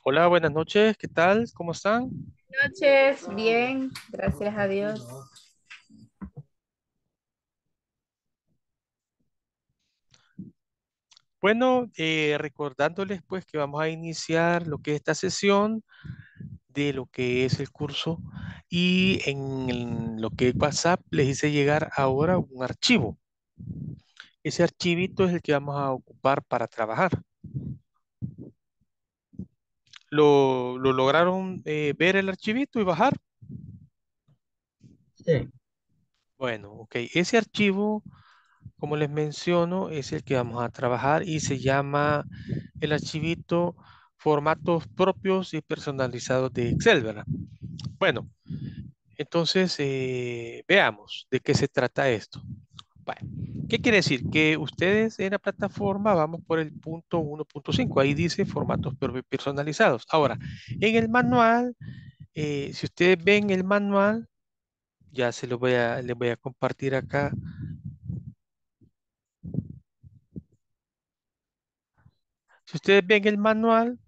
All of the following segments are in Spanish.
Hola, buenas noches, ¿qué tal? ¿Cómo están? Noches, bien, gracias a Dios. Bueno, recordándoles pues que vamos a iniciar lo que es esta sesión de lo que es el curso y lo que es WhatsApp les hice llegar ahora un archivo. Ese archivito es el que vamos a ocupar para trabajar. ¿Lo lograron ver el archivito y bajar? Sí. Bueno, ok, ese archivo, como les menciono, es el que vamos a trabajar y se llama el archivito formatos propios y personalizados de Excel, ¿verdad? Bueno, entonces veamos de qué se trata esto. Bueno, ¿qué quiere decir? Que ustedes en la plataforma vamos por el punto 1.5, ahí dice formatos personalizados. Ahora, en el manual, si ustedes ven el manual, ya les voy a compartir acá. Si ustedes ven el manual,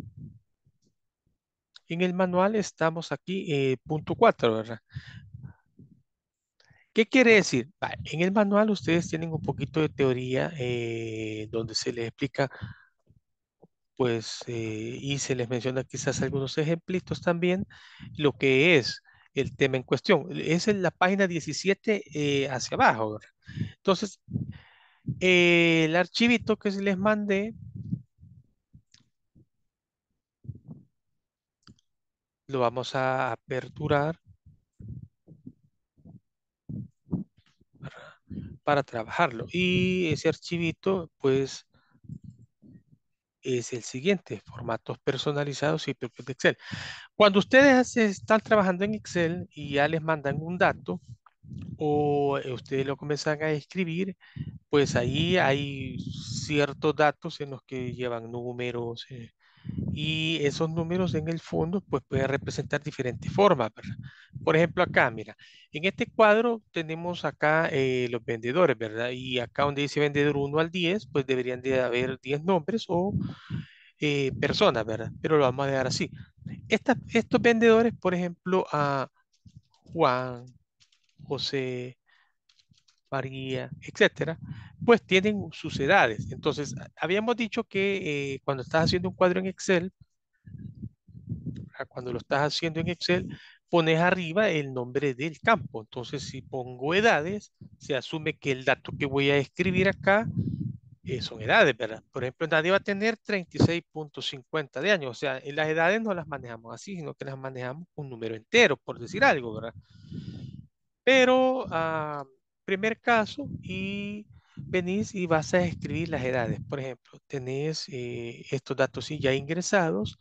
en el manual estamos aquí, punto 4, ¿verdad? ¿Qué quiere decir? En el manual ustedes tienen un poquito de teoría donde se les explica, pues, y se les menciona quizás algunos ejemplitos también, lo que es el tema en cuestión. Es en la página 17 hacia abajo, ¿verdad? Entonces, el archivito que se les mandé, lo vamos a aperturar para trabajarlo. Y ese archivito, pues, es el siguiente, formatos personalizados y propios de Excel. Cuando ustedes están trabajando en Excel y ya les mandan un dato o ustedes lo comienzan a escribir, pues ahí hay ciertos datos en los que llevan números y esos números en el fondo pues pueden representar diferentes formas, ¿verdad? Por ejemplo, acá, mira, en este cuadro tenemos acá los vendedores, ¿verdad? Y acá donde dice vendedor 1 al 10, pues deberían de haber 10 nombres o personas, ¿verdad? Pero lo vamos a dejar así. Estos vendedores, por ejemplo, a Juan, José, María, etcétera, pues tienen sus edades. Entonces, habíamos dicho que cuando estás haciendo un cuadro en Excel, cuando lo estás haciendo en Excel, pones arriba el nombre del campo. Entonces, si pongo edades, se asume que el dato que voy a escribir acá son edades, ¿verdad? Por ejemplo, nadie va a tener 36.50 de años. O sea, en las edades no las manejamos así, sino que las manejamos un número entero, por decir algo, ¿verdad? Pero, primer caso, y venís y vas a escribir las edades. Por ejemplo, tenés estos datos sí ya ingresados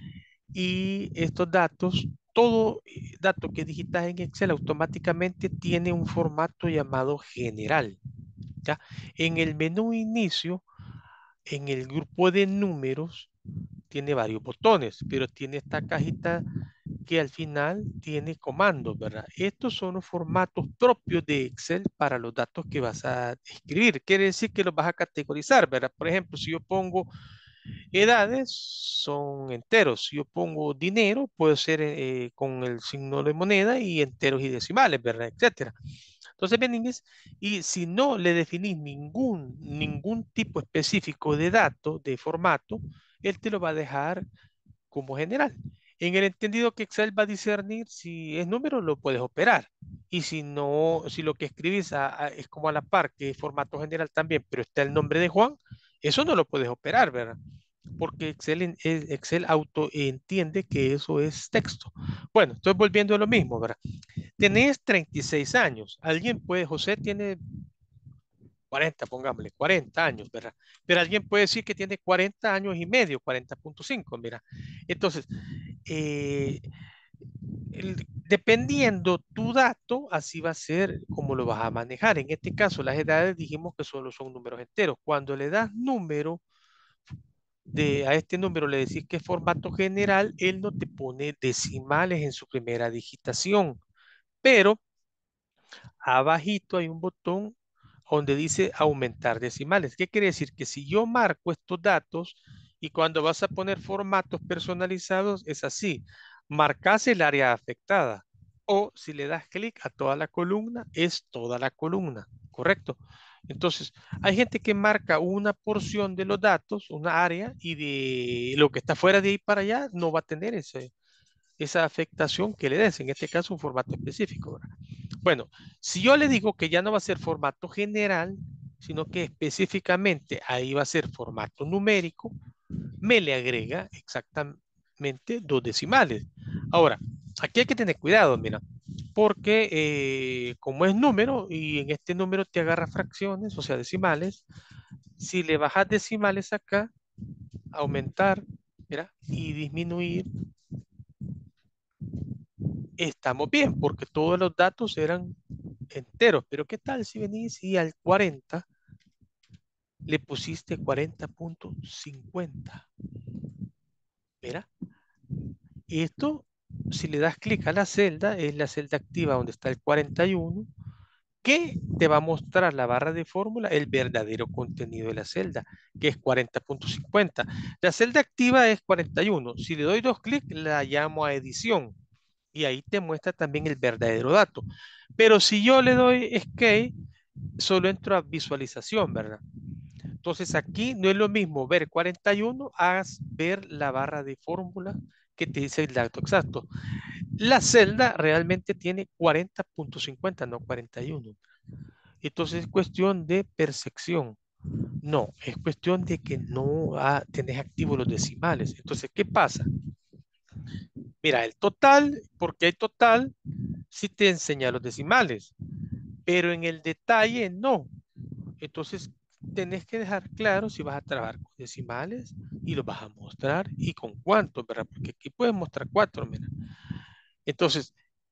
y estos datos, todo dato que digitas en Excel automáticamente tiene un formato llamado general, ¿ya? En el menú inicio, en el grupo de números, tiene varios botones, pero tiene esta cajita que al final tiene comandos, ¿verdad? Estos son los formatos propios de Excel para los datos que vas a escribir. Quiere decir que los vas a categorizar, ¿verdad? Por ejemplo, si yo pongo edades, son enteros. Si yo pongo dinero, puede ser con el signo de moneda y enteros y decimales, ¿verdad? Etcétera. Entonces, venís y si no le definís ningún tipo específico de dato, de formato, él te lo va a dejar como general. En el entendido que Excel va a discernir si es número, lo puedes operar. Y si no, si lo que escribís es como a la par, que es formato general también, pero está el nombre de Juan, eso no lo puedes operar, ¿verdad? Porque Excel auto entiende que eso es texto. Bueno, estoy volviendo a lo mismo, ¿verdad? Tenés 36 años. Alguien puede, José tiene 40, pongámosle, 40 años, ¿verdad? Pero alguien puede decir que tiene 40 años y medio, 40.5, mira. Entonces, eh, dependiendo tu dato, así va a ser como lo vas a manejar. En este caso, las edades dijimos que solo son números enteros. Cuando le das número a este número, le decís que es formato general, él no te pone decimales en su primera digitación, pero abajito hay un botón donde dice aumentar decimales. ¿Qué quiere decir? Que si yo marco estos datos Y cuando vas a poner formatos personalizados, es así. Marcas el área afectada. O si le das clic a toda la columna, es toda la columna. ¿Correcto? Entonces, hay gente que marca una porción de los datos, una área, y de lo que está fuera de ahí para allá no va a tener esa afectación que le des. En este caso, un formato específico, ¿verdad? Bueno, si yo le digo que ya no va a ser formato general, sino que específicamente ahí va a ser formato numérico, me le agrega exactamente dos decimales. Ahora, aquí hay que tener cuidado, mira, porque como es número y en este número te agarra fracciones, o sea, decimales, si le bajas decimales acá, aumentar, mira, y disminuir, estamos bien, porque todos los datos eran enteros. Pero ¿qué tal si venís y al 40 le pusiste 40.50? Mira, esto, si le das clic a la celda, es la celda activa donde está el 41, que te va a mostrar la barra de fórmula, el verdadero contenido de la celda, que es 40.50. La celda activa es 41. Si le doy dos clics, la llamo a edición y ahí te muestra también el verdadero dato. Pero si yo le doy escape, solo entro a visualización, ¿verdad? Entonces aquí no es lo mismo ver 41 a ver la barra de fórmula que te dice el dato exacto. La celda realmente tiene 40.50, no 41. Entonces es cuestión de percepción. No, es cuestión de que no tenés activos los decimales. Entonces, ¿qué pasa? Mira, el total, porque hay total, sí te enseña los decimales, pero en el detalle no. Entonces, tenés que dejar claro si vas a trabajar con decimales y los vas a mostrar y con cuántos, ¿verdad? Porque aquí puedes mostrar cuatro, mira. Entonces,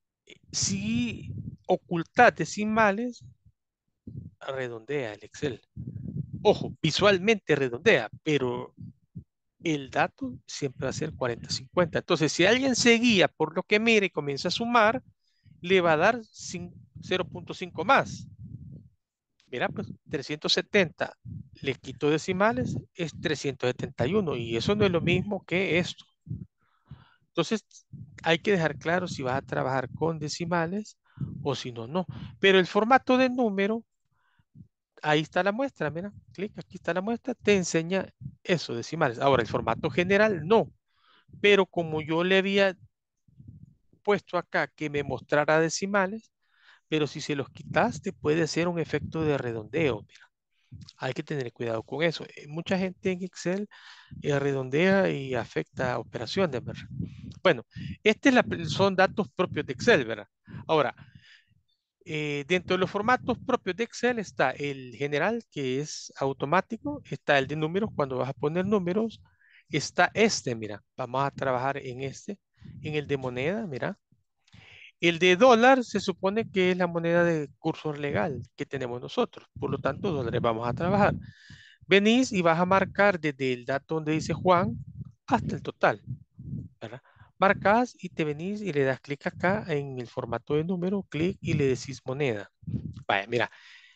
si ocultas decimales, redondea el Excel. Ojo, visualmente redondea, pero el dato siempre va a ser 40-50. Entonces, si alguien se guía por lo que mira y comienza a sumar, le va a dar 0.5 más. Mira, pues 370 le quito decimales, es 371 y eso no es lo mismo que esto. Entonces, hay que dejar claro si vas a trabajar con decimales o si no, no. Pero el formato de número, ahí está la muestra, mira, clic, aquí está la muestra, te enseña eso, decimales. Ahora, el formato general, no. Pero como yo le había puesto acá que me mostrara decimales, pero si se los quitaste, puede ser un efecto de redondeo. Mira, hay que tener cuidado con eso. Mucha gente en Excel redondea y afecta operaciones, ¿verdad? Bueno, son datos propios de Excel, ¿verdad? Ahora, dentro de los formatos propios de Excel está el general, que es automático, está el de números, cuando vas a poner números, está este, mira, vamos a trabajar en este, en el de moneda, mira. El de dólar se supone que es la moneda de curso legal que tenemos nosotros, por lo tanto, dólares vamos a trabajar. Venís y vas a marcar desde el dato donde dice Juan hasta el total, ¿verdad? Marcas y te venís y le das clic acá en el formato de número, clic y le decís moneda. Vaya, mira,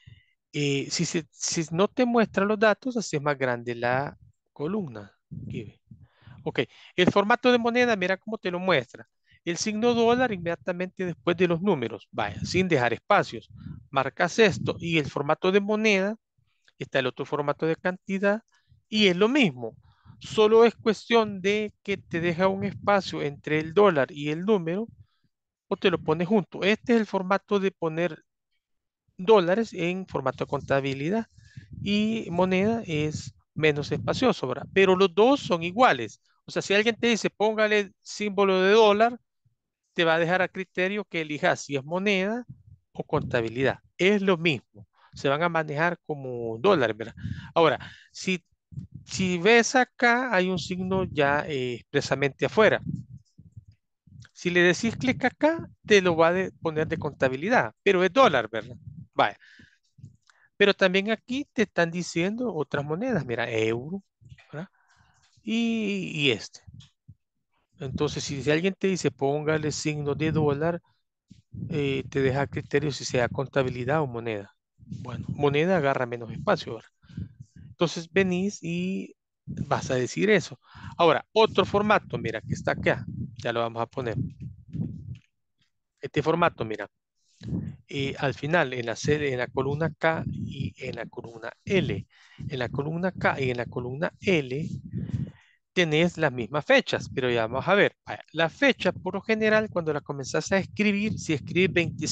si no te muestra los datos, así es más grande la columna. Aquí ve. Ok, el formato de moneda, mira cómo te lo muestra. El signo dólar inmediatamente después de los números, vaya, sin dejar espacios. Marcas esto y el formato de moneda, está el otro formato de cantidad y es lo mismo. Solo es cuestión de que te deja un espacio entre el dólar y el número o te lo pones junto. Este es el formato de poner dólares en formato de contabilidad y moneda es menos espacioso, ¿verdad? Pero los dos son iguales. O sea, si alguien te dice póngale símbolo de dólar, te va a dejar a criterio que elijas si es moneda o contabilidad. Es lo mismo. Se van a manejar como dólares, ¿verdad? Ahora, si ves acá, hay un signo ya expresamente afuera. Si le decís clic acá, te lo va a poner de contabilidad, pero es dólar, ¿verdad? Vaya. Pero también aquí te están diciendo otras monedas, mira, euro, ¿verdad? Y este. Entonces, si alguien te dice póngale signo de dólar, te deja a criterio si sea contabilidad o moneda. Bueno, moneda agarra menos espacio, ¿verdad? Entonces venís y vas a decir eso. Ahora, otro formato, mira, que está acá. Ya lo vamos a poner. Este formato, mira. Al final, en la columna K y en la columna L. En la columna K y en la columna L tenés las mismas fechas, pero ya vamos a ver. Vaya, la fecha, por lo general, cuando la comenzás a escribir, si escribes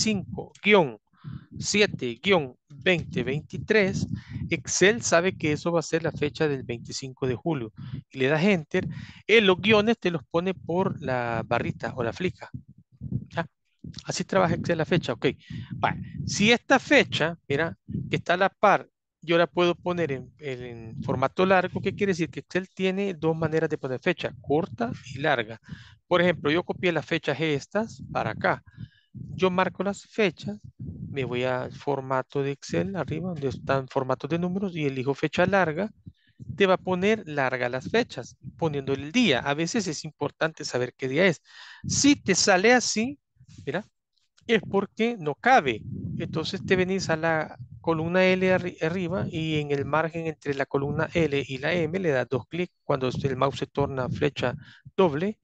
25-7-2023, Excel sabe que eso va a ser la fecha del 25 de julio y le das Enter. Los guiones te los pone por la barrita o la flica. ¿Ya? Así trabaja Excel la fecha, ok. Vale. Si esta fecha, mira, que está a la par, yo la puedo poner en formato largo, ¿qué quiere decir? Que Excel tiene dos maneras de poner fecha, corta y larga. Por ejemplo, yo copié las fechas estas para acá. Yo marco las fechas, me voy al formato de Excel, arriba donde están formatos de números y elijo fecha larga. Te va a poner larga las fechas, poniéndole el día. A veces es importante saber qué día es. Si te sale así, mira, es porque no cabe. Entonces te venís a la columna L arriba y en el margen entre la columna L y la M le das dos clics cuando el mouse se torna flecha doble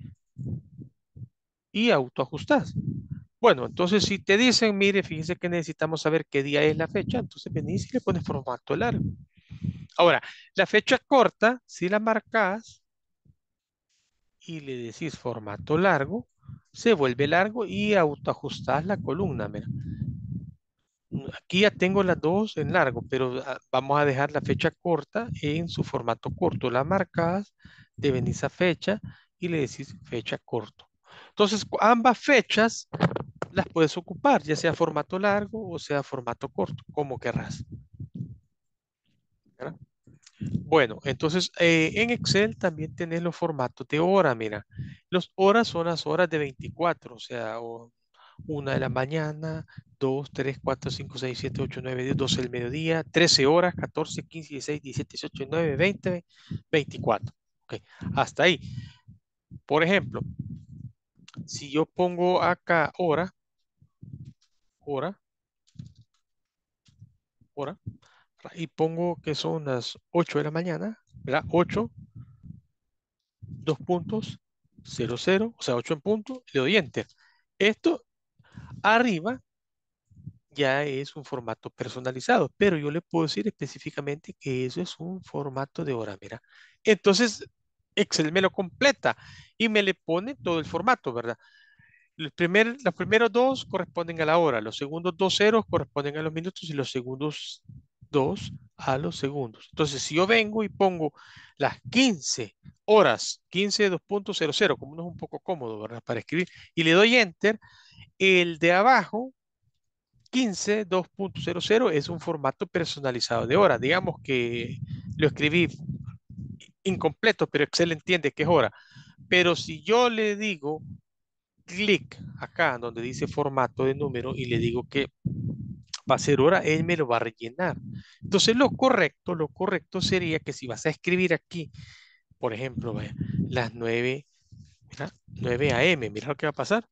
y autoajustás. Bueno, entonces si te dicen, mire, fíjese que necesitamos saber qué día es la fecha, entonces venís y le pones formato largo. Ahora, la fecha corta, si la marcas y le decís formato largo, se vuelve largo y autoajustás la columna. Mira. Aquí ya tengo las dos en largo, pero vamos a dejar la fecha corta en su formato corto. La marcas, te venís a fecha y le decís fecha corto. Entonces, ambas fechas las puedes ocupar, ya sea formato largo o sea formato corto, como querrás. ¿Verdad? Bueno, entonces en Excel también tenés los formatos de hora, mira. Los horas son las horas de 24, o sea, 1 de la mañana, 2, 3, 4, 5, 6, 7, 8, 9, 10, 12 del mediodía, 13 horas, 14, 15, 16, 17, 18, 19, 20, 24. Ok, hasta ahí. Por ejemplo, si yo pongo acá hora, hora, hora, y pongo que son las 8 de la mañana, ¿verdad? 8, 2 puntos, 0, 0, o sea, 8 en punto, le doy enter. Esto arriba ya es un formato personalizado, pero yo le puedo decir específicamente que eso es un formato de hora, mira. Entonces, Excel me lo completa y me le pone todo el formato, ¿verdad? Los primeros dos corresponden a la hora, los segundos dos ceros corresponden a los minutos y los segundos dos a los segundos. Entonces, si yo vengo y pongo las 15 horas, 15:00, como no es un poco cómodo, ¿verdad? Para escribir, y le doy enter, el de abajo 15:00 es un formato personalizado de hora. Digamos que lo escribí incompleto, pero Excel entiende que es hora. Pero si yo le digo clic acá donde dice formato de número y le digo que va a ser hora, él me lo va a rellenar. Entonces lo correcto sería que si vas a escribir aquí, por ejemplo, vaya, las 9, mira, 9 a.m., mira lo que va a pasar,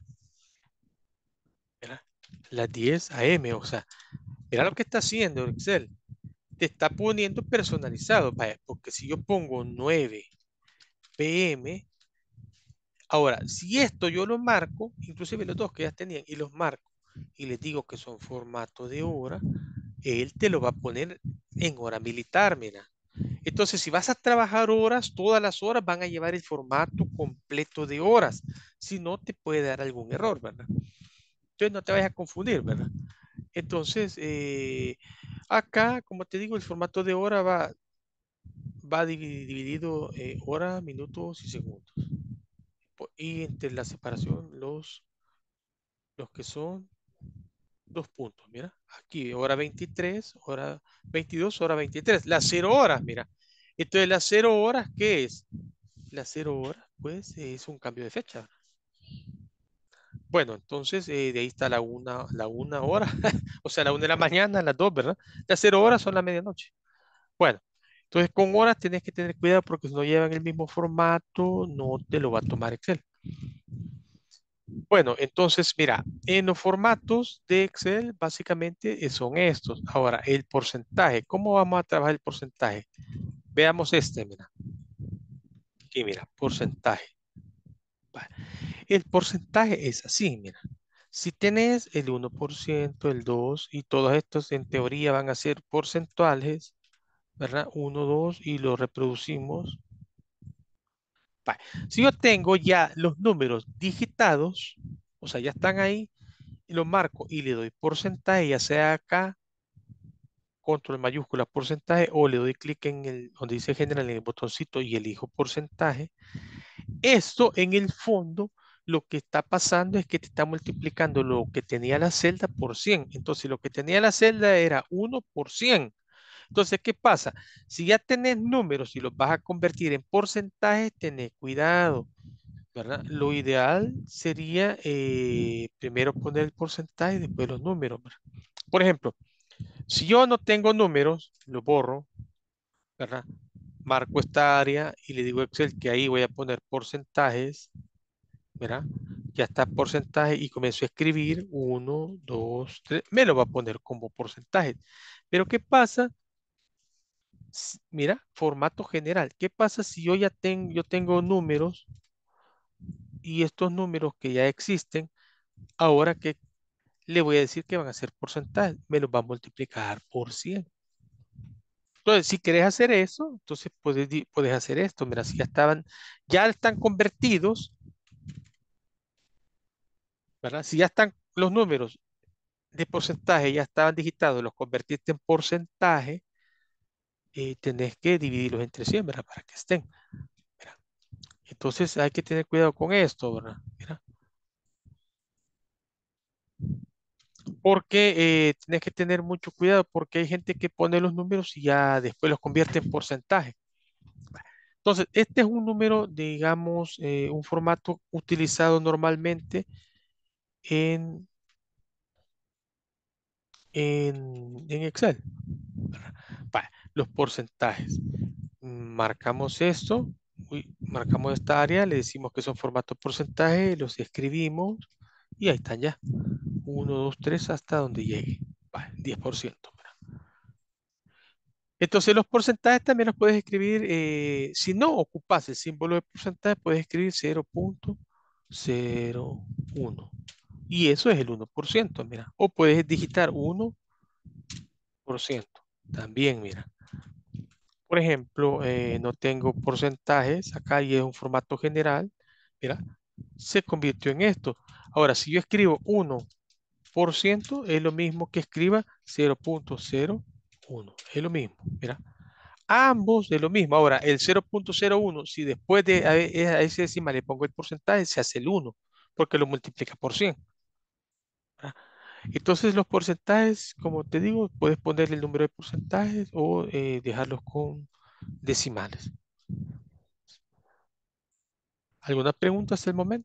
mira, las 10 a.m., o sea, mira lo que está haciendo Excel, te está poniendo personalizado, vaya, porque si yo pongo 9 p.m., ahora, si esto yo lo marco, inclusive los dos que ya tenían, y los marco, y les digo que son formato de hora, él te lo va a poner en hora militar, mira. Entonces, si vas a trabajar horas, todas las horas van a llevar el formato completo de horas. Si no, te puede dar algún error, ¿verdad? Entonces, no te vayas a confundir, ¿verdad? Entonces, acá, como te digo, el formato de hora va dividido hora, minutos y segundos. Y entre la separación, los que son 2 puntos, mira. Aquí, hora 23, hora 22, hora 23. Las 0 horas, mira. Entonces, las 0 horas, ¿qué es? Las 0 horas, pues, es un cambio de fecha. Bueno, entonces, de ahí está la una hora, o sea, la 1 de la mañana, las 2, ¿verdad? Las 0 horas son la medianoche. Bueno, entonces con horas tienes que tener cuidado porque si no llevan el mismo formato, no te lo va a tomar Excel. Bueno, entonces, mira, en los formatos de Excel básicamente son estos. Ahora, el porcentaje, ¿cómo vamos a trabajar el porcentaje? veamos este, mira. Aquí, mira, porcentaje. Va. El porcentaje es así, mira. Si tenés el 1%, el 2 y todos estos en teoría van a ser porcentuales, ¿verdad? Uno, 2 y lo reproducimos. Va. Si yo tengo ya los números digitados, o sea, ya están ahí, y lo marco y le doy porcentaje, ya sea acá, control mayúscula porcentaje, o le doy clic en el, donde dice general, en el botoncito y elijo porcentaje. Esto en el fondo lo que está pasando es que te está multiplicando lo que tenía la celda por 100. Entonces lo que tenía la celda era 1 por 100. Entonces, ¿qué pasa? Si ya tenés números y los vas a convertir en porcentajes, tenés cuidado, ¿verdad? Lo ideal sería primero poner el porcentaje y después los números, ¿verdad? Por ejemplo, si yo no tengo números, lo borro, ¿verdad? Marco esta área y le digo a Excel que ahí voy a poner porcentajes, ¿verdad? Ya está porcentaje y comienzo a escribir 1, 2, 3, me lo va a poner como porcentaje. Pero ¿qué pasa? Mira, formato general. ¿Qué pasa si yo tengo números y estos números que ya existen, ahora que le voy a decir que van a ser porcentajes, me los va a multiplicar por 100. Entonces, si querés hacer eso, entonces puedes hacer esto. Mira, si ya están convertidos, ¿verdad? Si ya están los números de porcentaje, ya estaban digitados, los convertiste en porcentaje, tenés que dividirlos entre 100, ¿verdad? Para que estén. Mira. Entonces hay que tener cuidado con esto, ¿verdad? Mira. Porque tienes que tener mucho cuidado porque hay gente que pone los números y ya después los convierte en porcentaje. Entonces, este es un número, digamos, un formato utilizado normalmente en, en Excel. Vale, los porcentajes. Marcamos esto, marcamos esta área, le decimos que son formatos porcentaje, los escribimos y ahí están ya. Uno, 2, 3 hasta donde llegue. Vale, 10%. Entonces los porcentajes también los puedes escribir, si no ocupas el símbolo de porcentaje, puedes escribir 0.01. Y eso es el 1%, mira. O puedes digitar 1%. También, mira. Por ejemplo, no tengo porcentajes acá y es un formato general. Mira, se convirtió en esto. Ahora, si yo escribo 1%, es lo mismo que escriba 0.01. Es lo mismo, mira. Ambos de lo mismo. Ahora, el 0.01, si después de a ese decimal le pongo el porcentaje, se hace el 1, porque lo multiplica por 100. ¿Verdad? Entonces, los porcentajes, como te digo, puedes ponerle el número de porcentajes o dejarlos con decimales. ¿Alguna pregunta hasta el momento?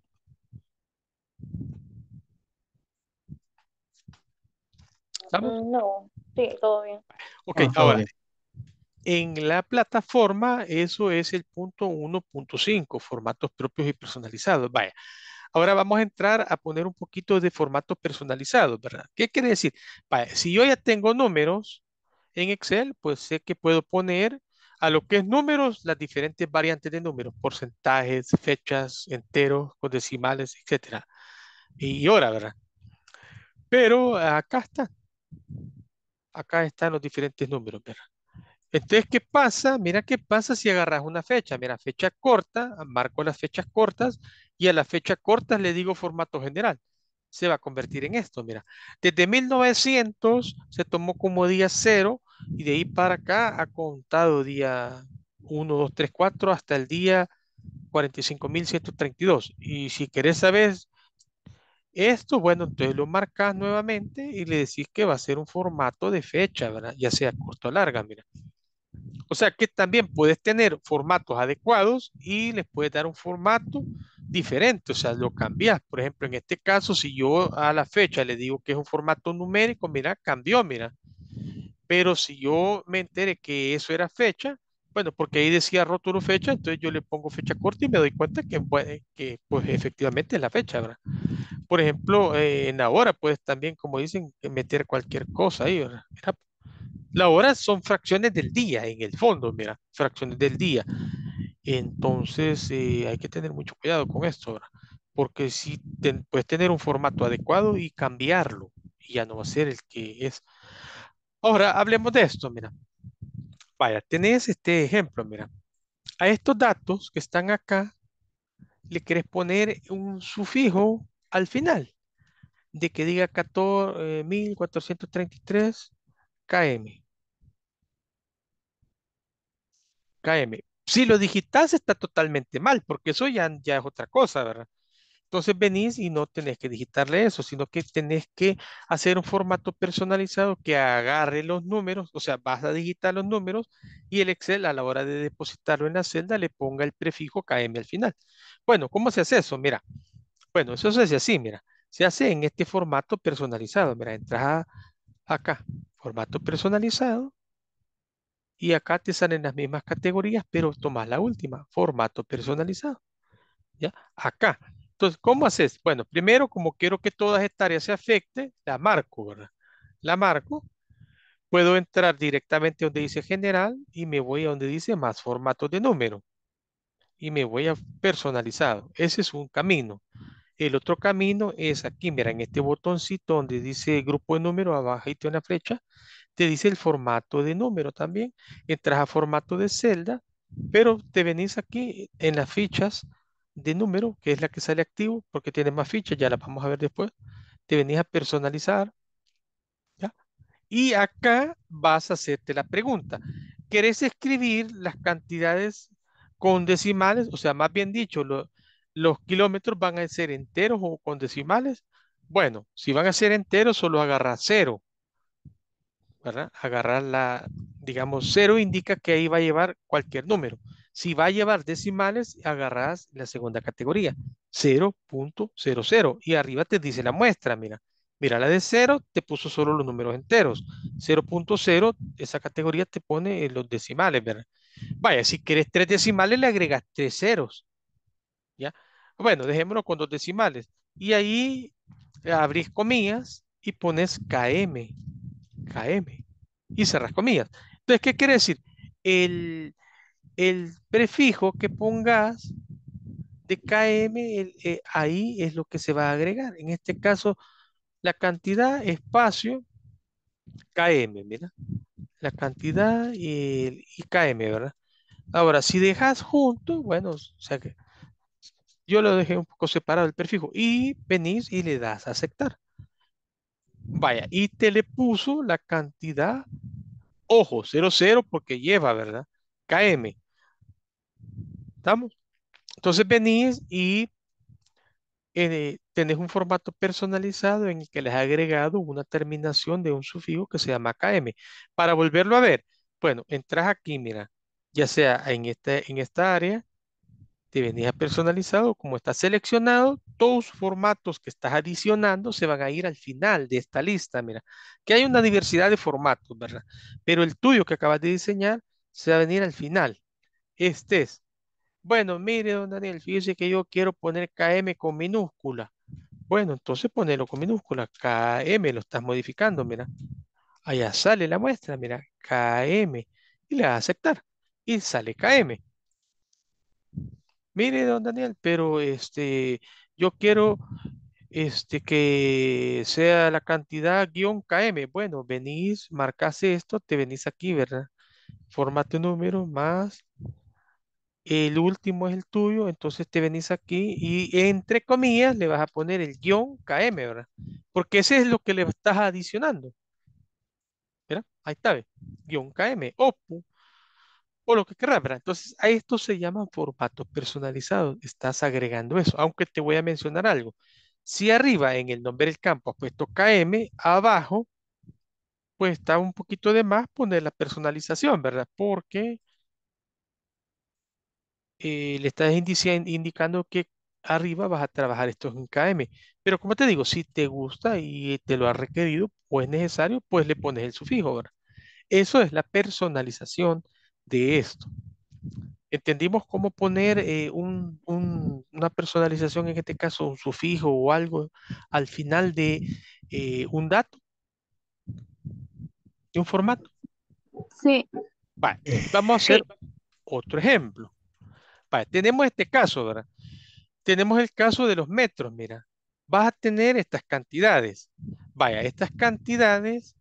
¿Estamos? No, sí, todo bien. Ok, Ah, todo ahora, bien. en la plataforma, eso es el punto 1.5, formatos propios y personalizados. Vaya, ahora vamos a entrar a poner un poquito de formatos personalizados, ¿verdad? ¿Qué quiere decir? Vaya, si yo ya tengo números en Excel, pues sé que puedo poner a lo que es números, las diferentes variantes de números, porcentajes, fechas, enteros, con decimales, etcétera. Y hora, ¿verdad? Pero acá están los diferentes números, ¿verdad? Entonces, ¿qué pasa? Mira qué pasa si agarras una fecha. Mira, fecha corta, marco las fechas cortas y a las fechas cortas le digo formato general. Se va a convertir en esto, mira. Desde 1900 se tomó como día cero y de ahí para acá ha contado día 1, 2, 3, 4 hasta el día 45.132. Y si querés saber esto, bueno, entonces lo marcas nuevamente y le decís que va a ser un formato de fecha, ¿verdad? Ya sea corto o larga, mira. O sea que también puedes tener formatos adecuados y les puedes dar un formato diferente, o sea, lo cambias. Por ejemplo, en este caso, si yo a la fecha le digo que es un formato numérico, mira, cambió, mira. Pero si yo me enteré que eso era fecha, bueno, porque ahí decía rótulo fecha, entonces yo le pongo fecha corta y me doy cuenta que pues efectivamente es la fecha, ¿verdad? Por ejemplo, en la hora puedes también, como dicen, meter cualquier cosa ahí, ¿verdad? Mira, La hora son fracciones del día, en el fondo, mira, fracciones del día. Entonces, hay que tener mucho cuidado con esto, ¿verdad? Porque si puedes tener un formato adecuado y cambiarlo, y ya no va a ser el que es. Ahora, hablemos de esto, mira. Vaya, tenés este ejemplo, mira. A estos datos que están acá, le querés poner un sufijo al final, de que diga 14, 1433 km. km. Si lo digitas está totalmente mal, porque eso ya es otra cosa, ¿verdad? Entonces venís y no tenés que digitarle eso, sino que tenés que hacer un formato personalizado que agarre los números, o sea, vas a digitar los números y el Excel a la hora de depositarlo en la celda le ponga el prefijo KM al final. Bueno, ¿cómo se hace eso? Mira, bueno, eso se hace así, mira, se hace en este formato personalizado. Mira, entras acá, formato personalizado, y acá te salen las mismas categorías, pero tomas la última, formato personalizado. ¿Ya? Acá. Entonces, ¿cómo haces? Bueno, primero, como quiero que todas estas áreas se afecten, la marco, ¿verdad? La marco. Puedo entrar directamente donde dice general y me voy a donde dice más formatos de número y me voy a personalizado. Ese es un camino. El otro camino es aquí, mira, en este botoncito donde dice grupo de número, abajo y tiene una flecha, te dice el formato de número también. Entras a formato de celda, pero te venís aquí en las fichas de número, que es la que sale activo, porque tiene más fichas, ya las vamos a ver después. Te venís a personalizar, ¿ya? Y acá vas a hacerte la pregunta. ¿Querés escribir las cantidades con decimales? O sea, más bien dicho, los kilómetros van a ser enteros o con decimales. Bueno, si van a ser enteros, solo agarra cero, ¿verdad? Agarrar digamos, cero indica que ahí va a llevar cualquier número. Si va a llevar decimales, agarras la segunda categoría, 0.00. Y arriba te dice la muestra, mira. Mira, la de cero te puso solo los números enteros. 0.0, esa categoría te pone los decimales, ¿verdad? Vaya, si quieres tres decimales, le agregas tres ceros, ¿ya? Bueno, dejémoslo con dos decimales. Y ahí abrís comillas y pones KM y cerras comillas. Entonces, ¿qué quiere decir? El, el prefijo que pongas de KM, ahí es lo que se va a agregar. En este caso, la cantidad, espacio, KM, mira, la cantidad y KM, ¿verdad? Ahora, si dejas juntos, bueno, o sea que yo lo dejé un poco separado el prefijo y venís y le das a aceptar. Vaya, y te le puso la cantidad, ojo, 00 porque lleva, ¿verdad? KM, ¿estamos? Entonces venís y tenés un formato personalizado en el que les ha agregado una terminación de un sufijo que se llama KM. Para volverlo a ver, bueno, entras aquí, mira, ya sea en esta área, te venís a personalizado, como está seleccionado, todos los formatos que estás adicionando se van a ir al final de esta lista, mira, que hay una diversidad de formatos, ¿verdad? Pero el tuyo que acabas de diseñar se va a venir al final. Este es. Bueno, mire, don Daniel, fíjese que yo quiero poner KM con minúscula. Bueno, entonces ponelo con minúscula. KM lo estás modificando, mira. Allá sale la muestra, mira. KM. Y le das a aceptar. Y sale KM. Mire, don Daniel, pero yo quiero que sea la cantidad guión KM. Bueno, venís, marcas esto, te venís aquí, ¿verdad? Formato número más. El último es el tuyo, entonces te venís aquí y entre comillas le vas a poner el guión KM, ¿verdad? Porque ese es lo que le estás adicionando, ¿verdad? Ahí está, ¿ve? Guión KM, o lo que querrás, ¿verdad? Entonces a esto se llaman formatos personalizados, estás agregando eso, aunque te voy a mencionar algo. Si arriba en el nombre del campo has puesto KM, abajo, pues está un poquito de más poner la personalización, ¿verdad? Porque le estás indicando que arriba vas a trabajar esto en KM. Pero como te digo, si te gusta y te lo ha requerido o es necesario, pues le pones el sufijo, ¿verdad? Eso es la personalización de esto. ¿Entendimos cómo poner una personalización, en este caso un sufijo o algo al final de un dato, de un formato? Sí, Vale, vamos a sí. hacer otro ejemplo. Vale, tenemos este caso, ¿verdad? Tenemos el caso de los metros, mira. Vas a tener estas cantidades. Vaya, estas cantidades,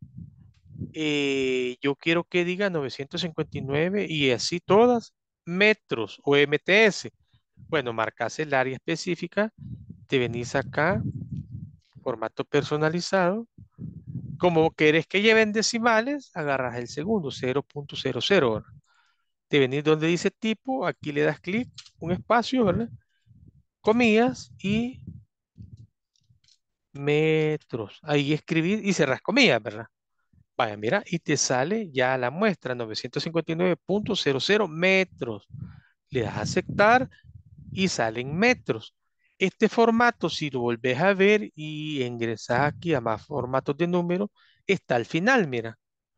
yo quiero que diga 959 y así todas metros o MTS. Bueno, marcas el área específica, te venís acá, formato personalizado. Como querés que lleven decimales, agarras el segundo, 0.00, ¿verdad? Te venís donde dice tipo, aquí le das clic, un espacio, ¿verdad? Comillas y metros. Ahí escribir y cerras comillas, ¿verdad? Vaya, mira, y te sale ya la muestra, 959.00 metros. Le das a aceptar y salen metros. Este formato, si lo volvés a ver y ingresas aquí a más formatos de número, está al final, mira,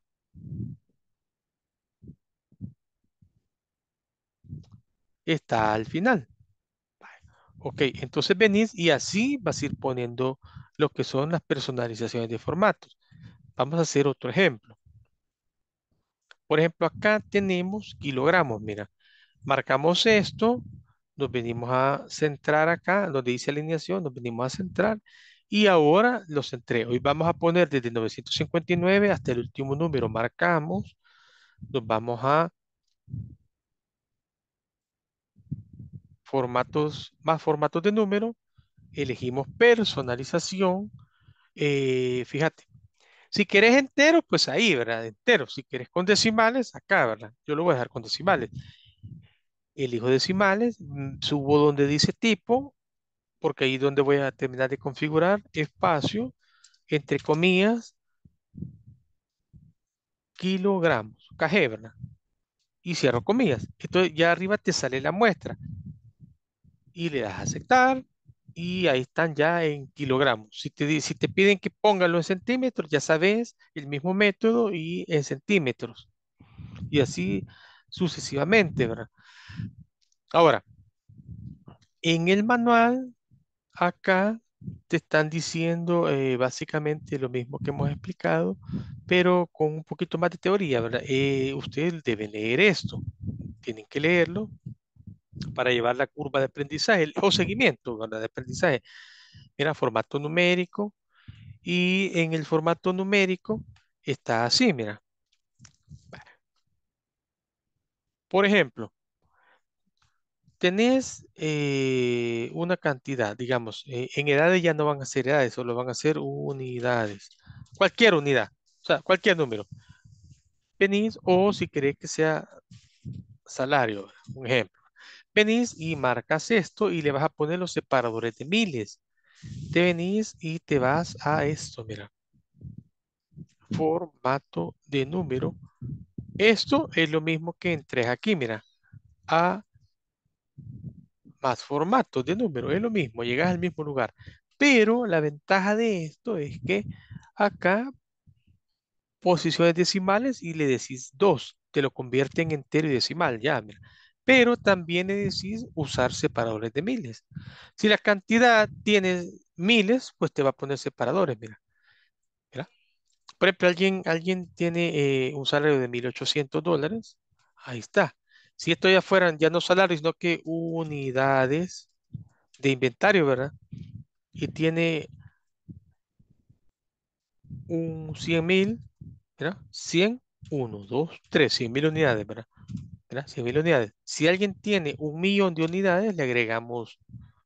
está al final. Ok, entonces venís y así vas a ir poniendo lo que son las personalizaciones de formatos. Vamos a hacer otro ejemplo. Por ejemplo, acá tenemos kilogramos, mira. Marcamos esto, nos venimos a centrar acá, donde dice alineación, nos venimos a centrar y ahora lo centré. Hoy vamos a poner desde 959 hasta el último número. Marcamos, nos vamos a formatos, más formatos de número, elegimos personalización. Fíjate, si quieres entero, pues ahí, ¿verdad? Entero. Si quieres con decimales, acá, ¿verdad? Yo lo voy a dejar con decimales. Elijo decimales, subo donde dice tipo, porque ahí es donde voy a terminar de configurar espacio, entre comillas, kilogramos, KG, ¿verdad? Y cierro comillas. Entonces ya arriba te sale la muestra y le das a aceptar y ahí están ya en kilogramos. Si te piden que póngalo en centímetros, ya sabes el mismo método y en centímetros. Y así sucesivamente, ¿verdad? Ahora, en el manual, acá te están diciendo básicamente lo mismo que hemos explicado, pero con un poquito más de teoría, ¿verdad? Ustedes deben leer esto, tienen que leerlo para llevar la curva de aprendizaje o seguimiento, ¿verdad? De aprendizaje. Mira, formato numérico y en el formato numérico está así, mira. Por ejemplo, tenés una cantidad, digamos, en edades ya no van a ser edades, solo van a ser unidades. Cualquier unidad, o sea, cualquier número. Venís o si querés que sea salario, un ejemplo. Venís y marcas esto y le vas a poner los separadores de miles. Te venís y te vas a esto, mira, formato de número. Esto es lo mismo que entres aquí, mira, a más formatos de número, es lo mismo, llegas al mismo lugar. Pero la ventaja de esto es que acá posiciones decimales y le decís 2 te lo convierte en entero y decimal, ya, mira. Pero también le decís usar separadores de miles. Si la cantidad tiene miles, pues te va a poner separadores, mira. Mira. Por ejemplo, alguien tiene un salario de $1,800, ahí está. Si esto ya fueran ya no salarios, sino que unidades de inventario, ¿verdad? Y tiene un 100,000, ¿verdad? 100, 1, 2, 3, 100,000 unidades, ¿verdad? ¿Verdad? 100,000 unidades. Si alguien tiene 1,000,000 de unidades, le agregamos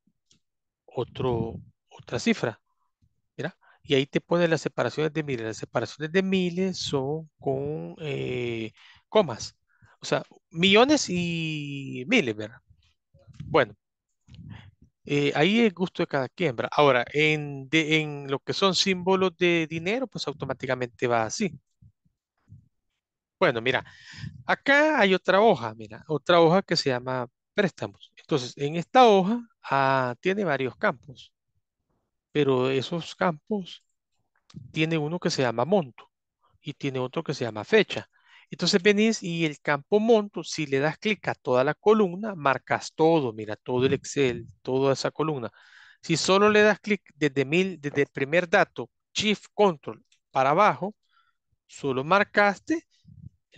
otra cifra, ¿verdad? Y ahí te pone las separaciones de miles. Las separaciones de miles son con comas. O sea, millones y miles, ¿verdad? Bueno, ahí es gusto de cada quien, ¿verdad? Ahora, en lo que son símbolos de dinero, pues automáticamente va así. Bueno, mira, acá hay otra hoja, mira, otra hoja que se llama préstamos. Entonces, en esta hoja tiene varios campos, pero esos campos tiene uno que se llama monto y tiene otro que se llama fecha. Entonces venís y el campo monto, si le das clic a toda la columna, marcas todo, mira, todo el Excel, toda esa columna. Si solo le das clic desde el primer dato, Shift Control para abajo, solo marcaste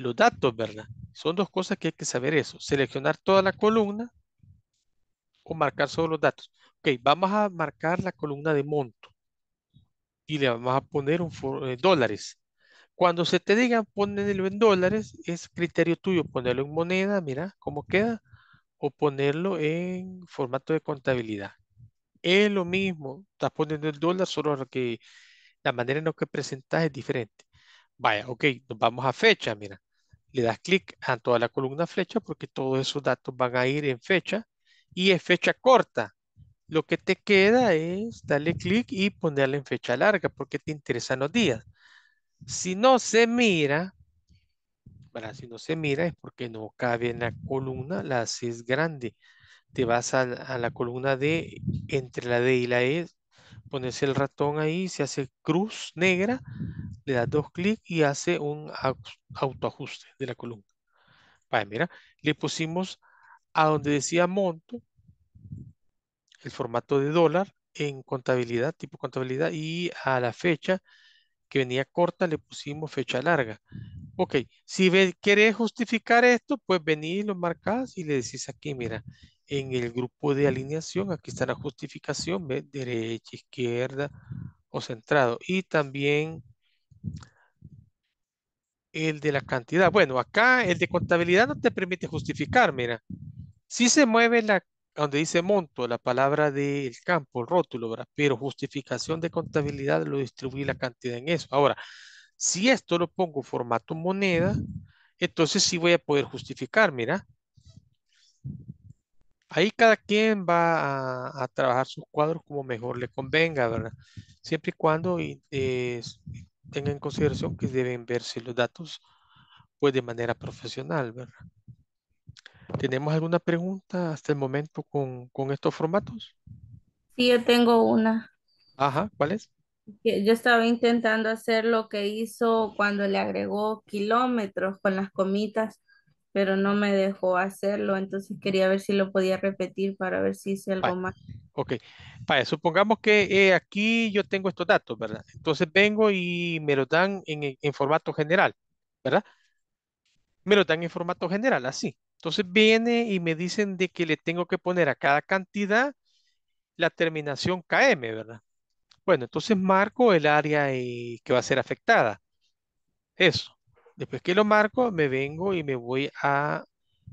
los datos, ¿verdad? Son dos cosas que hay que saber eso. Seleccionar toda la columna o marcar solo los datos. Ok, vamos a marcar la columna de monto y le vamos a poner dólares. Cuando se te diga ponerlo en dólares, es criterio tuyo ponerlo en moneda, mira cómo queda, o ponerlo en formato de contabilidad. Es lo mismo, estás poniendo el dólar, solo que la manera en la que presentas es diferente. Vaya, ok, nos vamos a fecha, mira. Le das clic a toda la columna flecha porque todos esos datos van a ir en fecha y es fecha corta. Lo que te queda es darle clic y ponerle en fecha larga porque te interesan los días. Si no se mira, ¿verdad? Si no se mira es porque no cabe en la columna, la C es grande. Te vas a la columna D, entre la D y la E, pones el ratón ahí, se hace cruz negra, le das dos clics y hace un autoajuste de la columna. Vale, mira, le pusimos a donde decía monto, el formato de dólar en contabilidad, tipo contabilidad, y a la fecha que venía corta le pusimos fecha larga. Ok, si querés justificar esto, pues venís, lo marcás y le decís aquí, mira, en el grupo de alineación, aquí está la justificación, ¿ves? Derecha, izquierda o centrado. Y también el de la cantidad. Bueno, acá el de contabilidad no te permite justificar, mira. Si se mueve donde dice monto, la palabra del campo, el rótulo, ¿verdad? Pero justificación de contabilidad lo distribuye la cantidad en eso. Ahora, si esto lo pongo formato moneda, entonces sí voy a poder justificar, mira. Ahí cada quien va a trabajar sus cuadros como mejor le convenga, ¿verdad? Siempre y cuando tengan en consideración que deben verse los datos pues de manera profesional, ¿verdad? ¿Tenemos alguna pregunta hasta el momento con estos formatos? Sí, yo tengo una. Ajá, ¿cuál es? Yo estaba intentando hacer lo que hizo cuando le agregó kilómetros con las comitas, pero no me dejó hacerlo, entonces quería ver si lo podía repetir para ver si hice algo Vale, más. ok. Vale, supongamos que aquí yo tengo estos datos, ¿verdad? Entonces vengo y me los dan en formato general, ¿verdad? Me los dan en formato general, así. Entonces viene y me dicen de que le tengo que poner a cada cantidad la terminación KM, ¿verdad? Bueno, entonces marco el área que va a ser afectada. Eso. Después que lo marco, me vengo y me voy a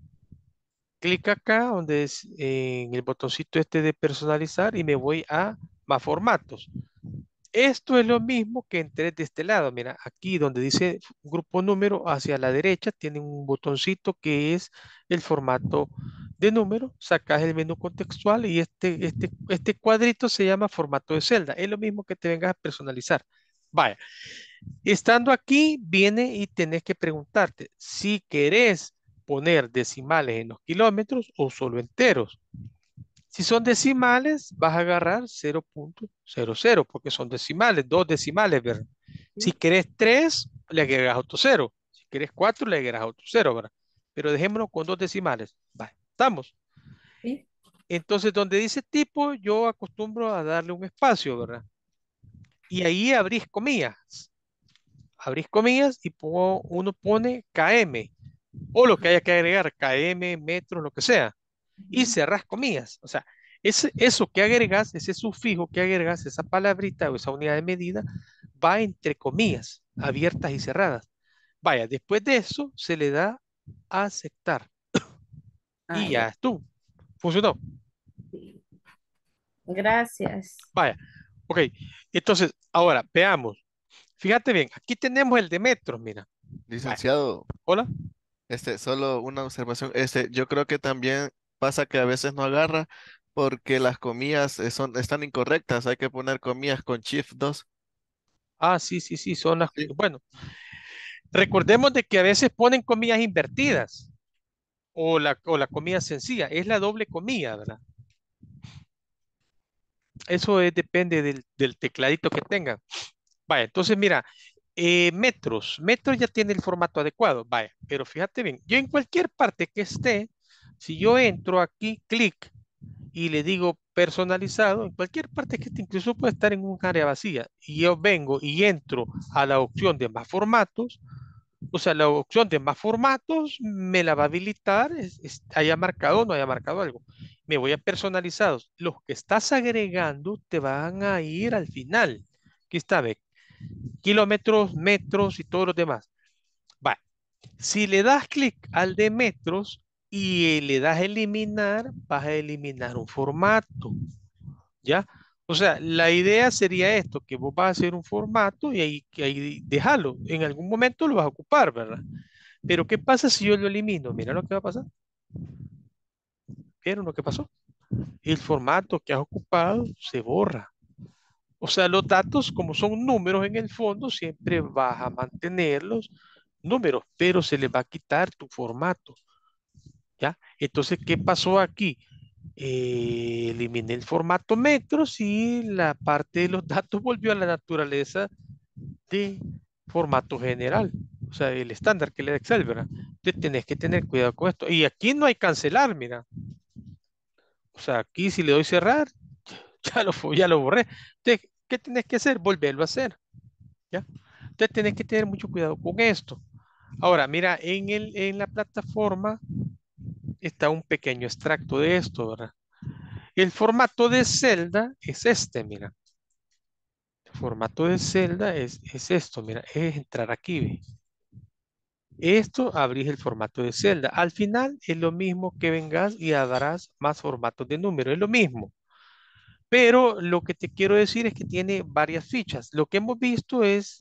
clic acá donde es en el botoncito este de personalizar y me voy a más formatos. Esto es lo mismo que entré de este lado. Mira, aquí donde dice grupo número, hacia la derecha tiene un botoncito que es el formato de número. Sacas el menú contextual y este cuadrito se llama formato de celda. Es lo mismo que te vengas a personalizar. Vaya, estando aquí, viene y tenés que preguntarte si querés poner decimales en los kilómetros o solo enteros. Si son decimales, vas a agarrar 0.00 porque son decimales, dos decimales, ¿verdad? Si ¿Sí? querés 3, le agregas otro cero. Si querés 4, le agregas otro cero, ¿verdad? Pero dejémoslo con dos decimales. Vale, ¿estamos? ¿Sí? Entonces, donde dice tipo, yo acostumbro a darle un espacio, ¿verdad? Y ahí abrís comillas. Abrís comillas y uno pone KM o lo que haya que agregar, KM, metros, lo que sea. Y Ujú. cerrás comillas. O sea, eso que agregas, ese sufijo que agregas, esa palabrita o esa unidad de medida, va entre comillas, abiertas y cerradas. Vaya, después de eso se le da a aceptar Ah, y ya. ya estuvo. Funcionó. Sí. Gracias. Vaya, ok. Entonces, ahora veamos. Fíjate bien, aquí tenemos el de metros, mira. Vaya, Licenciado, hola. solo una observación. Yo creo que también pasa que a veces no agarra porque las comillas están incorrectas. Hay que poner comillas con Shift 2. Ah, sí, sí, sí, son las. Sí. Bueno, recordemos de que a veces ponen comillas invertidas o la comilla sencilla. Es la doble comilla, ¿verdad? Eso depende del tecladito que tengan. Vaya, entonces mira, metros ya tiene el formato adecuado. Vaya, pero fíjate bien, yo en cualquier parte que esté, si yo entro aquí, clic y le digo personalizado, en cualquier parte que esté, incluso puede estar en un área vacía, y yo vengo y entro a la opción de más formatos, O sea, la opción de más formatos me la va a habilitar, haya marcado o no haya marcado algo. Me voy a personalizados. Los que estás agregando te van a ir al final. Aquí está, ve, kilómetros, metros y todos los demás. Va. Si le das clic al de metros y le das eliminar, vas a eliminar un formato. ¿Ya? O sea, la idea sería esto, que vos vas a hacer un formato y ahí, que ahí déjalo. En algún momento lo vas a ocupar, ¿verdad? Pero ¿qué pasa si yo lo elimino? Mira lo que va a pasar. ¿Vieron lo que pasó? El formato que has ocupado se borra. O sea, los datos, como son números en el fondo, siempre vas a mantener los números, pero se les va a quitar tu formato. ¿Ya? Entonces, ¿qué pasó aquí? Eliminé el formato metros y la parte de los datos volvió a la naturaleza de formato general, o sea, el estándar que le da Excel, ¿verdad? Entonces tenés que tener cuidado con esto. Y aquí no hay cancelar, mira. O sea, aquí si le doy cerrar, ya lo borré. Entonces, ¿qué tenés que hacer? Volverlo a hacer, ¿ya? Entonces tenés que tener mucho cuidado con esto. Ahora, mira, en la plataforma está un pequeño extracto de esto, ¿verdad? El formato de celda es este, mira. El formato de celda es esto, mira, es entrar aquí, ¿ve? Esto abrís el formato de celda. Al final es lo mismo que vengas y habrás más formatos de número, es lo mismo. Pero lo que te quiero decir es que tiene varias fichas. Lo que hemos visto es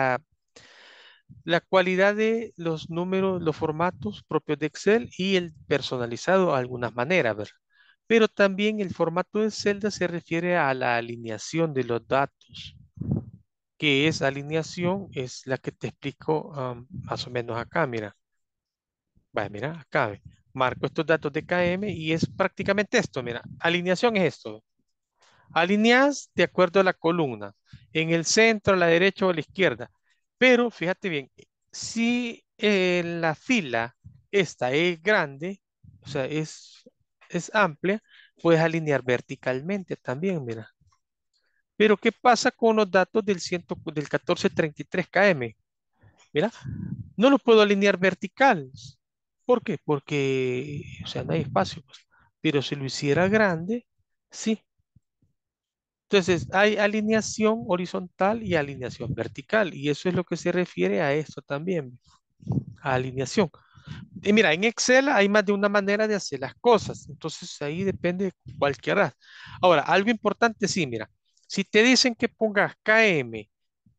la cualidad de los números, los formatos propios de Excel y el personalizado de algunas maneras, ¿verdad? Pero también el formato de celda se refiere a la alineación de los datos. Que es alineación, es la que te explico más o menos acá, mira. Vaya, mira, acá ve. Marco estos datos de KM y es prácticamente esto, mira. Alineación es esto. Alineas de acuerdo a la columna, en el centro, a la derecha o a la izquierda. Pero fíjate bien, si la fila esta es grande, o sea, es amplia, puedes alinear verticalmente también, mira. Pero ¿qué pasa con los datos del 1433 km? Mira, no los puedo alinear vertical. ¿Por qué? Porque, o sea, no hay espacio, pues. Pero si lo hiciera grande, sí. Entonces, hay alineación horizontal y alineación vertical. Y eso es lo que se refiere a esto también, a alineación. Y mira, en Excel hay más de una manera de hacer las cosas. Entonces, ahí depende cuál quieras. Ahora, algo importante, sí, mira. Si te dicen que pongas KM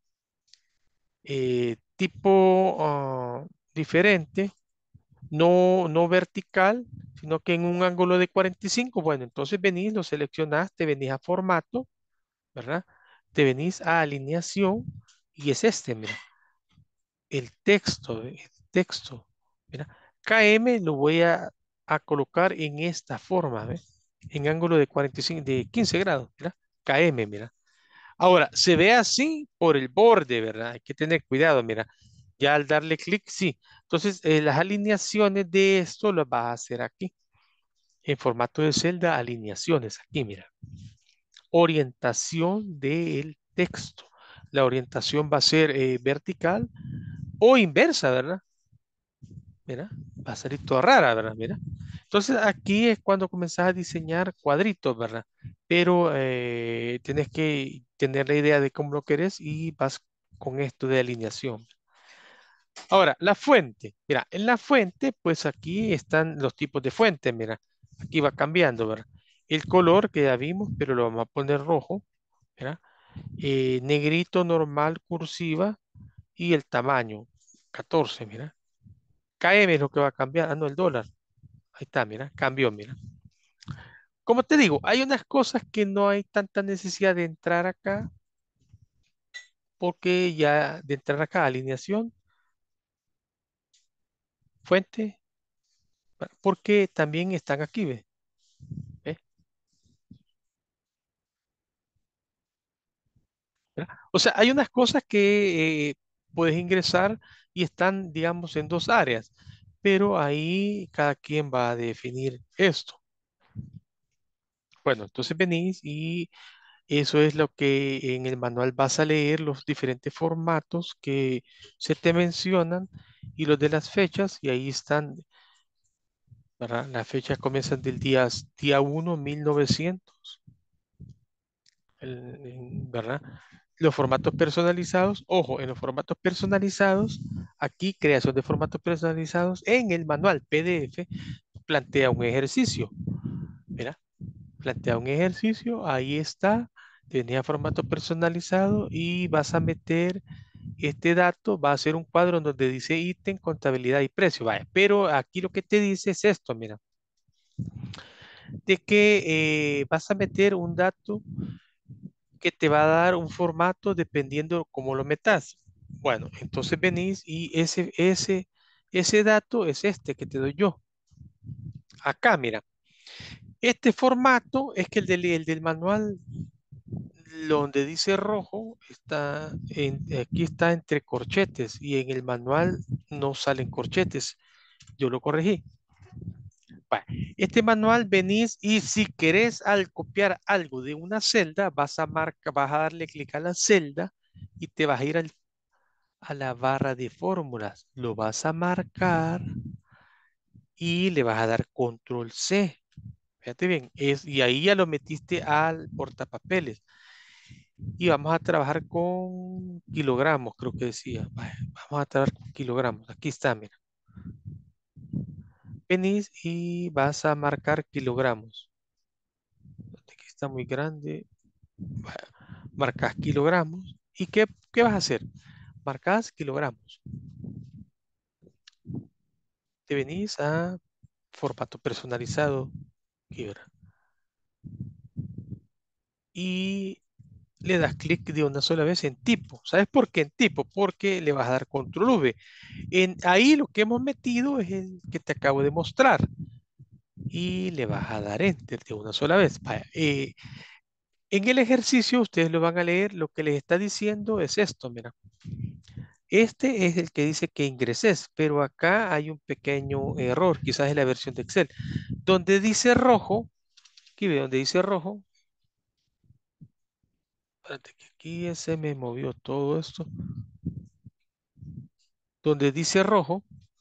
tipo diferente, no vertical, sino que en un ángulo de 45. Bueno, entonces venís, lo seleccionás, te venís a formato, ¿verdad? Te venís a alineación y es este, mira, el texto, mira. KM lo voy a colocar en esta forma, ¿ves? En ángulo de 45, de 15 grados, mira. KM, mira. Ahora, se ve así por el borde, ¿verdad? Hay que tener cuidado, mira. Ya al darle clic, sí. Entonces, las alineaciones de esto las vas a hacer aquí. En formato de celda, alineaciones. Aquí, mira. Orientación del texto. La orientación va a ser vertical o inversa, ¿verdad? Mira, va a salir toda rara, ¿verdad? Mira. Entonces, aquí es cuando comenzás a diseñar cuadritos, ¿verdad? Pero tienes que tener la idea de cómo lo querés y vas con esto de alineación. Ahora, la fuente. Mira, en la fuente, pues aquí están los tipos de fuente. Mira, aquí va cambiando, ¿verdad? El color que ya vimos, pero lo vamos a poner rojo. Mira, negrito, normal, cursiva y el tamaño, 14, mira. KM es lo que va a cambiar. Ah, no, el dólar. Ahí está, mira, cambió, mira. Como te digo, hay unas cosas que no hay tanta necesidad de entrar acá, porque ya de entrar acá, alineación, fuente, porque también están aquí, ¿ves? ¿Ves? ¿Verdad? O sea, hay unas cosas que puedes ingresar y están, digamos, en dos áreas, pero ahí cada quien va a definir esto. Bueno, entonces venís y Eso es lo que en el manual vas a leer, los diferentes formatos que se te mencionan y los de las fechas, y ahí están, ¿verdad? Las fechas comienzan del día 1, 1900, ¿verdad? Los formatos personalizados, ojo, en los formatos personalizados, aquí creación de formatos personalizados, en el manual PDF plantea un ejercicio, ¿verdad? Plantea un ejercicio, ahí está, tenía formato personalizado y vas a meter este dato, va a ser un cuadro en donde dice ítem, contabilidad y precio, vaya, pero aquí lo que te dice es esto, mira, de que vas a meter un dato que te va a dar un formato dependiendo cómo lo metas. Bueno, entonces venís y ese dato es este que te doy yo. Acá, mira, este formato es que el del manual, donde dice rojo, aquí está entre corchetes y en el manual no salen corchetes. Yo lo corregí. Va, este manual venís y si querés al copiar algo de una celda, vas a darle clic a la celda y te vas a ir a la barra de fórmulas. Lo vas a marcar y le vas a dar control C. Fíjate bien, y ahí ya lo metiste al portapapeles. Y vamos a trabajar con kilogramos, creo que decía. Vaya, vamos a trabajar con kilogramos. Aquí está, mira. Venís y vas a marcar kilogramos. Aquí está muy grande. Vaya, marcas kilogramos. ¿Y qué vas a hacer? Marcas kilogramos. Te venís a formato personalizado. Aquí, ¿verdad? Y le das clic de una sola vez en tipo. ¿Sabes por qué en tipo? Porque le vas a dar control V. Ahí lo que hemos metido es el que te acabo de mostrar. Y le vas a dar enter de una sola vez. Vaya, en el ejercicio ustedes lo van a leer. Lo que les está diciendo es esto, mira. Este es el que dice que ingreses, pero acá hay un pequeño error, quizás en la versión de Excel. Donde dice rojo, aquí ve donde dice rojo, espérate que aquí se me movió todo esto. Donde dice rojo,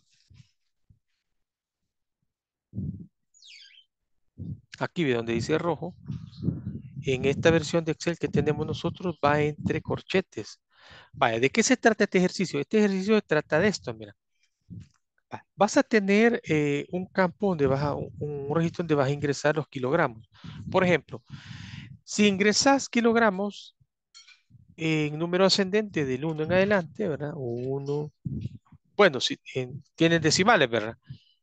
aquí ve donde dice rojo, en esta versión de Excel que tenemos nosotros va entre corchetes. Vaya, ¿de qué se trata este ejercicio? Este ejercicio se trata de esto, mira. Vas a tener un campo donde un registro donde vas a ingresar los kilogramos. Por ejemplo, si ingresas kilogramos en número ascendente del 1 en adelante, ¿verdad? Uno, bueno, si tienes decimales, ¿verdad?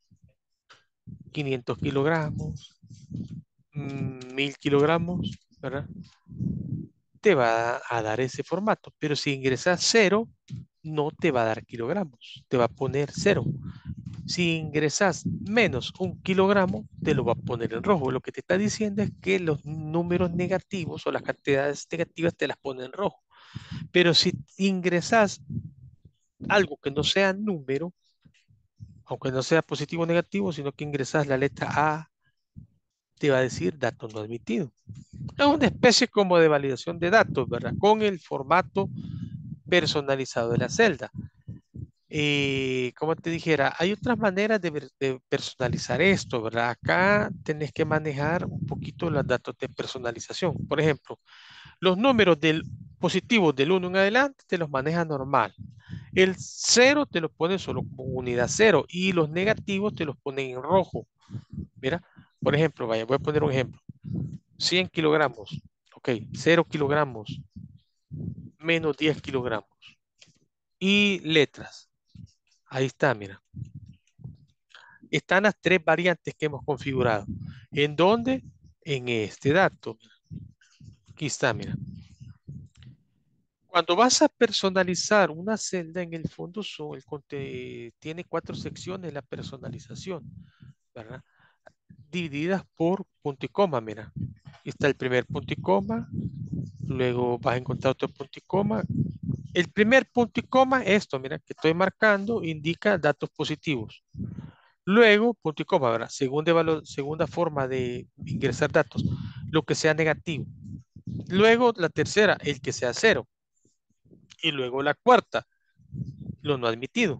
500 kilogramos, 1000 kilogramos, ¿verdad? Te va a dar ese formato, pero si ingresas cero, no te va a dar kilogramos, te va a poner cero. Si ingresas menos un kilogramo, te lo va a poner en rojo. Lo que te está diciendo es que los números negativos o las cantidades negativas te las pone en rojo. Pero si ingresas algo que no sea número, aunque no sea positivo o negativo, sino que ingresas la letra A, te va a decir dato no admitido. Es una especie como de validación de datos, ¿verdad? Con el formato personalizado de la celda. Como te dijera, hay otras maneras de personalizar esto, ¿verdad? Acá tenés que manejar un poquito los datos de personalización. Por ejemplo, los números positivos del 1 en adelante te los maneja normal. El cero te lo pone solo como unidad cero y los negativos te los ponen en rojo. Mira, por ejemplo, vaya, voy a poner un ejemplo. 100 kilogramos, ok, 0 kilogramos, menos 10 kilogramos. Y letras, ahí está, mira. Están las tres variantes que hemos configurado. ¿En dónde? En este dato. Aquí está, mira. Cuando vas a personalizar una celda, en el fondo tiene 4 secciones la personalización, ¿verdad? Divididas por punto y coma, mira. Está el primer punto y coma, luego vas a encontrar otro punto y coma. El primer punto y coma, esto, mira, que estoy marcando, indica datos positivos. Luego, punto y coma, ¿verdad? Segunda forma de ingresar datos, lo que sea negativo. Luego la tercera, el que sea cero. Y luego la cuarta, lo no admitido.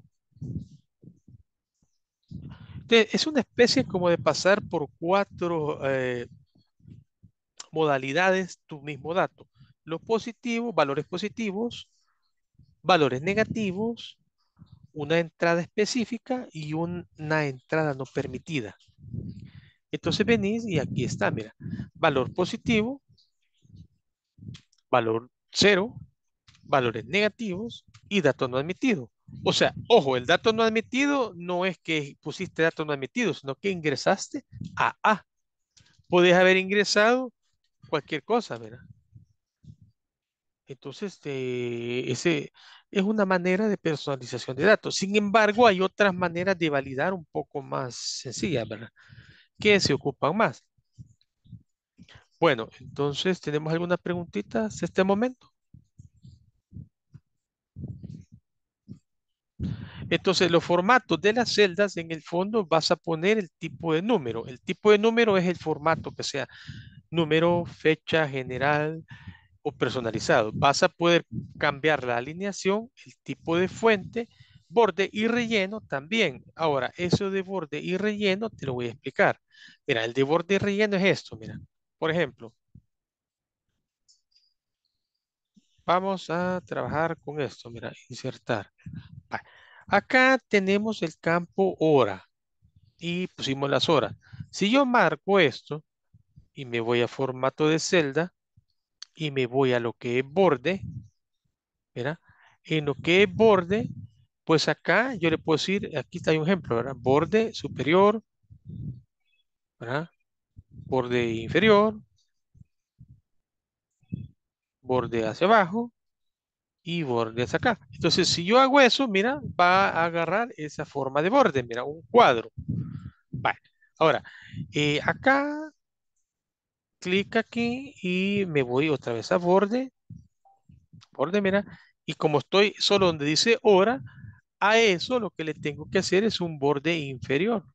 Entonces, es una especie como de pasar por cuatro modalidades tu mismo dato. Lo positivo, valores negativos, una entrada específica y una entrada no permitida. Entonces venís y aquí está, mira, valor positivo, valor cero, valores negativos y dato no admitido. O sea, ojo, el dato no admitido no es que pusiste dato no admitido, sino que ingresaste a A. Puedes haber ingresado cualquier cosa, ¿verdad? Entonces, ese es una manera de personalización de datos. Sin embargo, hay otras maneras de validar un poco más sencillas, ¿verdad? Que se ocupan más. Bueno, entonces, ¿tenemos alguna preguntita hasta este momento? Entonces, los formatos de las celdas, en el fondo vas a poner el tipo de número. El tipo de número es el formato que sea número, fecha, general o personalizado. Vas a poder cambiar la alineación, el tipo de fuente, borde y relleno también. Ahora, eso de borde y relleno te lo voy a explicar. Mira, el de borde y relleno es esto, mira. Por ejemplo, vamos a trabajar con esto, mira, insertar. Va. Acá tenemos el campo hora y pusimos las horas. Si yo marco esto y me voy a formato de celda y me voy a lo que es borde, ¿verdad? En lo que es borde, pues acá yo le puedo decir, aquí está un ejemplo, ¿verdad? Borde superior, ¿verdad? Borde inferior, borde hacia abajo y borde hacia acá. Entonces, si yo hago eso, mira, va a agarrar esa forma de borde, mira, un cuadro. Vale. Ahora, acá, clic aquí y me voy otra vez a borde, borde, mira, y como estoy solo donde dice hora, a eso lo que le tengo que hacer es un borde inferior.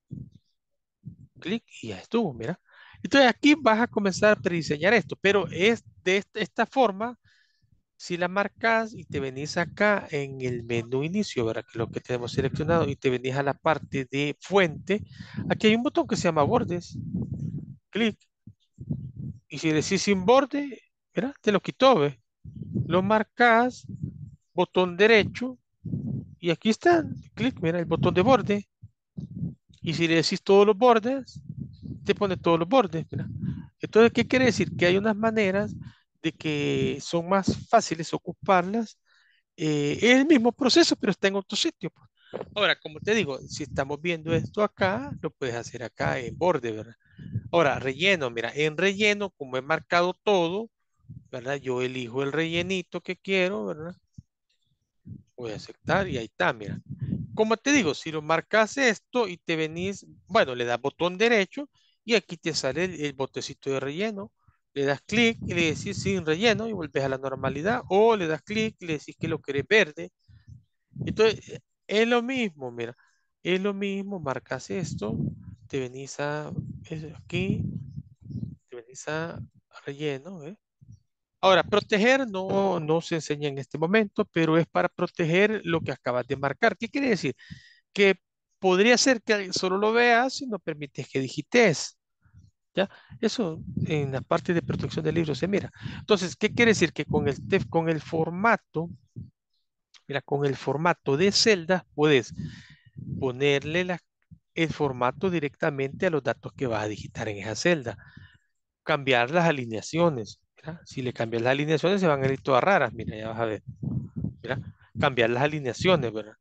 Clic y ya estuvo, mira. Entonces aquí vas a comenzar a prediseñar esto, pero es de esta forma, si la marcas y te venís acá en el menú inicio, ¿verdad? Que es lo que tenemos seleccionado y te venís a la parte de fuente, aquí hay un botón que se llama bordes, clic, y si decís sin borde, mira, te lo quitó, ¿ves? Lo marcas, botón derecho, y aquí está, clic, mira, el botón de borde, y si le decís todos los bordes, te pone todos los bordes, mira. Entonces, ¿qué quiere decir? Que hay unas maneras de que son más fáciles ocuparlas. Es el mismo proceso, pero está en otro sitio, pues. Ahora, como te digo, si estamos viendo esto acá, lo puedes hacer acá en borde, ¿verdad? Ahora, relleno, mira, en relleno, como he marcado todo, ¿verdad? Yo elijo el rellenito que quiero, ¿verdad? Voy a aceptar y ahí está, mira. Como te digo, si lo marcas esto y te venís, bueno, le das botón derecho y aquí te sale el botecito de relleno. Le das clic y le decís sin relleno y vuelves a la normalidad. O le das clic y le decís que lo querés verde. Entonces, es lo mismo, mira. Es lo mismo, marcas esto, te venís aquí, te venís a relleno, ¿eh? Ahora, proteger no se enseña en este momento, pero es para proteger lo que acabas de marcar. ¿Qué quiere decir? Que podría ser que solo lo veas si no permites que digites. ¿Ya? Eso en la parte de protección del libro se mira. Entonces, ¿qué quiere decir? Que con el formato, mira, con el formato de celdas puedes ponerle el formato directamente a los datos que vas a digitar en esa celda. Cambiar las alineaciones. Mira, si le cambias las alineaciones se van a ir todas raras. Mira, ya vas a ver. Mira, cambiar las alineaciones, ¿verdad?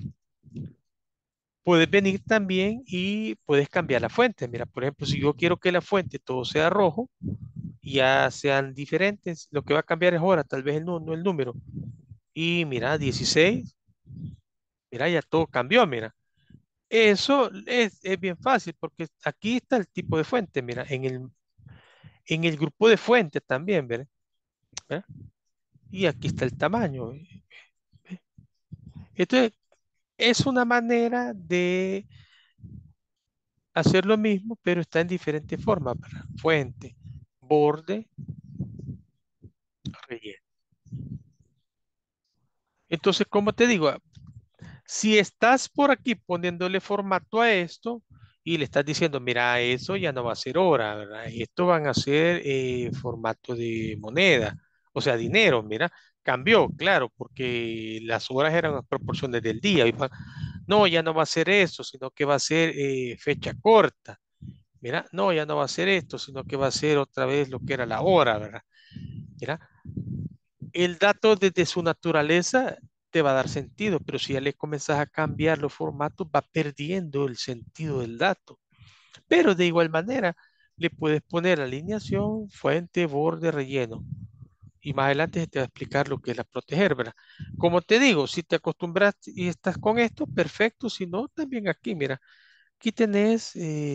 Puedes venir también y puedes cambiar la fuente. Mira, por ejemplo, si yo quiero que la fuente todo sea rojo, ya sean diferentes, lo que va a cambiar es hora, tal vez no el número. Y mira, 16, mira, ya todo cambió, mira. Eso es bien fácil porque aquí está el tipo de fuente, mira, en el grupo de fuente también, ¿verdad? ¿Verdad? Y aquí está el tamaño. ¿Ve? Entonces, es una manera de hacer lo mismo, pero está en diferentes formas, ¿verdad? Fuente, borde, Entonces, como te digo, si estás por aquí poniéndole formato a esto y le estás diciendo, mira, eso ya no va a ser hora, ¿verdad? Esto van a ser formato de moneda, o sea, dinero, mira, cambió, claro, porque las horas eran las proporciones del día. No, ya no va a ser eso, sino que va a ser fecha corta. Mira, no, ya no va a ser esto, sino que va a ser otra vez lo que era la hora, ¿verdad? Mira, el dato desde su naturaleza te va a dar sentido, pero si ya le comenzas a cambiar los formatos, va perdiendo el sentido del dato. Pero de igual manera, le puedes poner alineación, fuente, borde, relleno. Y más adelante se te va a explicar lo que es la proteger, ¿verdad? Como te digo, si te acostumbras y estás con esto, perfecto. Si no, también aquí, mira, aquí tenés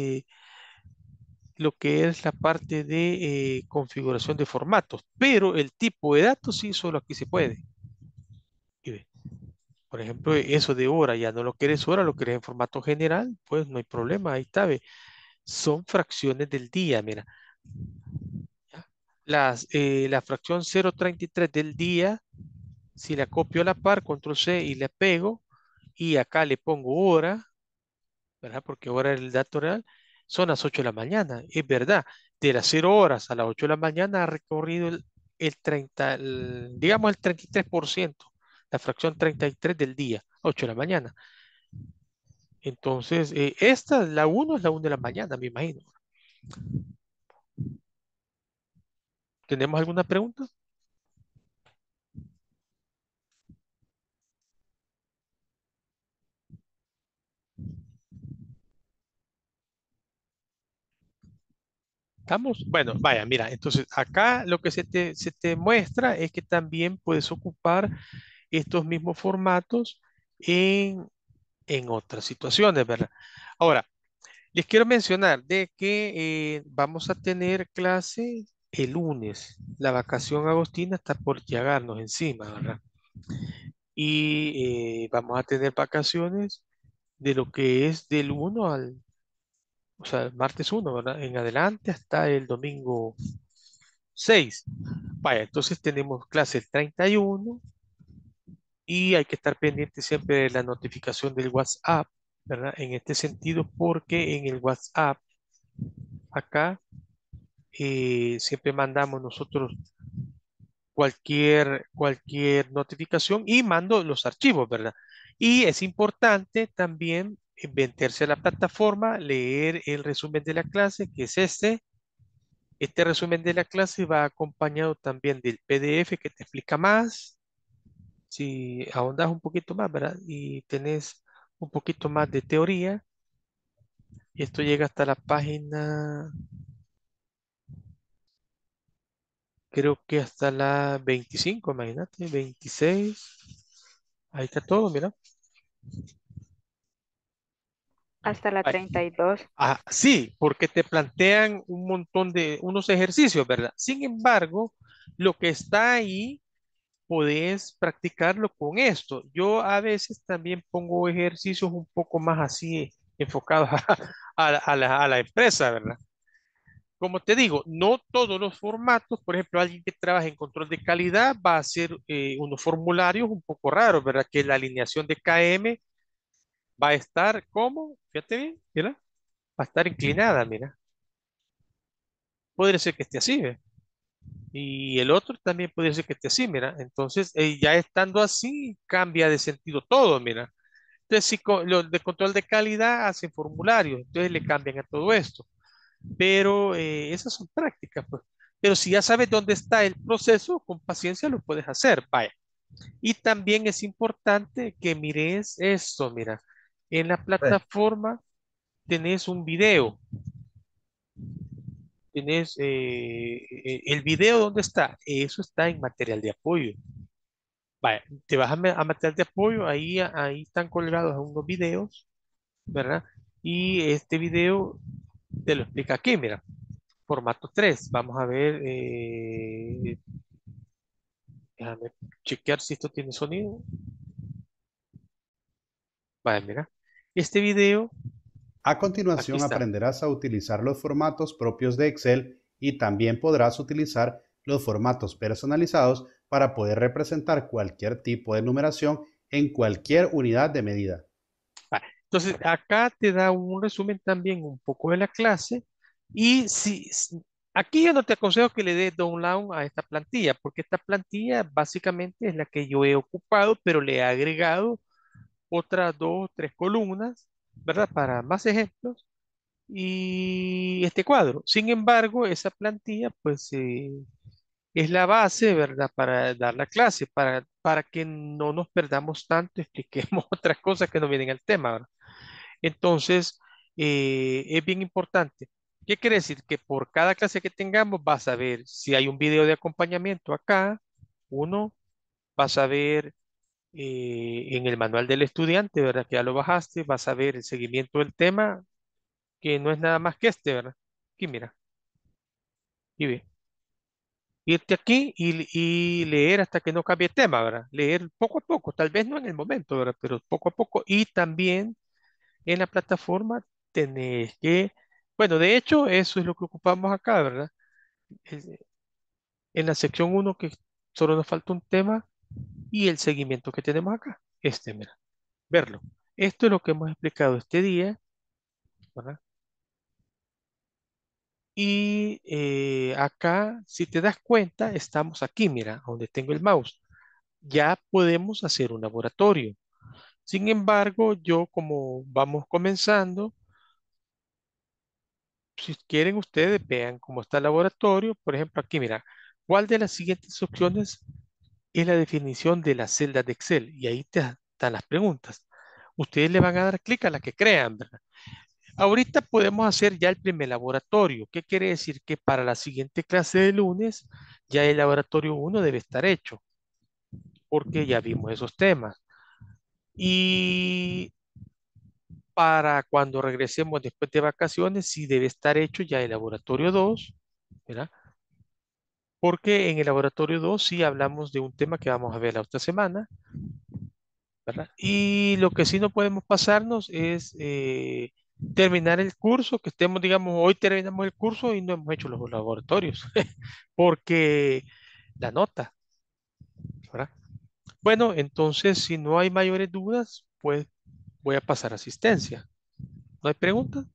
lo que es la parte de configuración de formatos, pero el tipo de datos sí, solo aquí se puede. Y ve, por ejemplo, eso de hora, ya no lo quieres hora, lo quieres en formato general, pues no hay problema, ahí está, ve. Son fracciones del día, mira. ¿Ya? La fracción 0,33 del día, si la copio a la par, control C y le pego, y acá le pongo hora, ¿verdad? Porque ahora el dato real son las 8 de la mañana. Es verdad, de las 0 horas a las 8 de la mañana ha recorrido el 30, digamos el 33%, la fracción 33 del día, 8 de la mañana. Entonces, esta, la 1 es la 1 de la mañana, me imagino. ¿Tenemos alguna pregunta? ¿Estamos? Bueno, vaya, mira, entonces acá lo que se te muestra es que también puedes ocupar estos mismos formatos en, en otras situaciones, ¿verdad? Ahora, les quiero mencionar de que vamos a tener clase el lunes. La vacación agostina está por llegarnos encima, ¿verdad? Y vamos a tener vacaciones de lo que es del 1 al, o sea, el martes 1, ¿verdad? En adelante hasta el domingo 6. Vaya, entonces tenemos clase el 31 y hay que estar pendiente siempre de la notificación del WhatsApp, ¿verdad? En este sentido, porque en el WhatsApp, acá, siempre mandamos nosotros cualquier notificación y mando los archivos, ¿verdad? Y es importante también meterse a la plataforma, leer el resumen de la clase, que es este. Este resumen de la clase va acompañado también del PDF que te explica más, si ahondas un poquito más, ¿verdad? Y tenés un poquito más de teoría. Y esto llega hasta la página, creo que hasta la 25, imagínate, 26. Ahí está todo, mira. Hasta la Ay, 32. sí, porque te plantean un montón de unos ejercicios, ¿verdad? Sin embargo, lo que está ahí, podés practicarlo con esto. Yo a veces también pongo ejercicios un poco más así enfocados a la empresa, ¿verdad? Como te digo, no todos los formatos, por ejemplo, alguien que trabaja en control de calidad va a hacer unos formularios un poco raros, ¿verdad? Que la alineación de KM va a estar como, fíjate bien, mira, va a estar inclinada, mira. Puede ser que esté así, ¿ve? Y el otro también puede ser que esté así, mira. Entonces, ya estando así, cambia de sentido todo, mira. Entonces, si los de control de calidad hacen formularios, entonces le cambian a todo esto. Pero esas son prácticas, pues. Pero si ya sabes dónde está el proceso, con paciencia lo puedes hacer, vaya. Y también es importante que mires esto, mira. En la plataforma tenés un video. Tenés el video, ¿dónde está? Eso está en material de apoyo. Vaya, te vas a material de apoyo, ahí están colgados unos videos, ¿verdad? Y este video te lo explica aquí, mira. Formato 3. Vamos a ver, déjame chequear si esto tiene sonido. Vaya, mira. Este video, A aquí continuación está. aprenderás a utilizar los formatos propios de Excel y también podrás utilizar los formatos personalizados para poder representar cualquier tipo de numeración en cualquier unidad de medida. Vale. Entonces, acá te da un resumen también un poco de la clase. Y aquí yo no te aconsejo que le des download a esta plantilla, porque esta plantilla básicamente es la que yo he ocupado, pero le he agregado otras dos, tres columnas, ¿verdad? Para más ejemplos y este cuadro. Sin embargo, esa plantilla, pues, es la base, ¿verdad? Para dar la clase, para que no nos perdamos tanto, expliquemos otras cosas que no vienen al tema, ¿verdad? Entonces, es bien importante. ¿Qué quiere decir? Que por cada clase que tengamos vas a ver si hay un video de acompañamiento acá, uno, vas a ver en el manual del estudiante, ¿verdad? Que ya lo bajaste, vas a ver el seguimiento del tema, que no es nada más que este, ¿verdad? Aquí mira, y ve. Irte aquí y leer hasta que no cambie el tema, ¿verdad? Leer poco a poco, tal vez no en el momento, ¿verdad? Pero poco a poco. Y también en la plataforma tenés que, bueno, de hecho, eso es lo que ocupamos acá, ¿verdad? Es- En la sección uno que solo nos falta un tema y el seguimiento que tenemos acá. Este, mira, verlo. Esto es lo que hemos explicado este día, ¿verdad? Y acá, si te das cuenta, estamos aquí, mira, donde tengo el mouse. Ya podemos hacer un laboratorio. Sin embargo, yo como vamos comenzando, si quieren ustedes vean cómo está el laboratorio. Por ejemplo, aquí mira, ¿cuál de las siguientes opciones es la definición de las celdas de Excel? Y ahí te están las preguntas. Ustedes le van a dar clic a la que crean, ¿verdad? Ahorita podemos hacer ya el primer laboratorio. ¿Qué quiere decir? Que para la siguiente clase de lunes ya el laboratorio uno debe estar hecho, porque ya vimos esos temas. Y para cuando regresemos después de vacaciones, sí debe estar hecho ya el laboratorio 2, ¿verdad? Porque en el laboratorio 2 sí hablamos de un tema que vamos a ver la otra semana, ¿verdad? Y lo que sí no podemos pasarnos es terminar el curso, que estemos, digamos, hoy terminamos el curso y no hemos hecho los laboratorios, porque la nota, ¿verdad? Bueno, entonces, si no hay mayores dudas, pues voy a pasar asistencia. ¿No hay preguntas?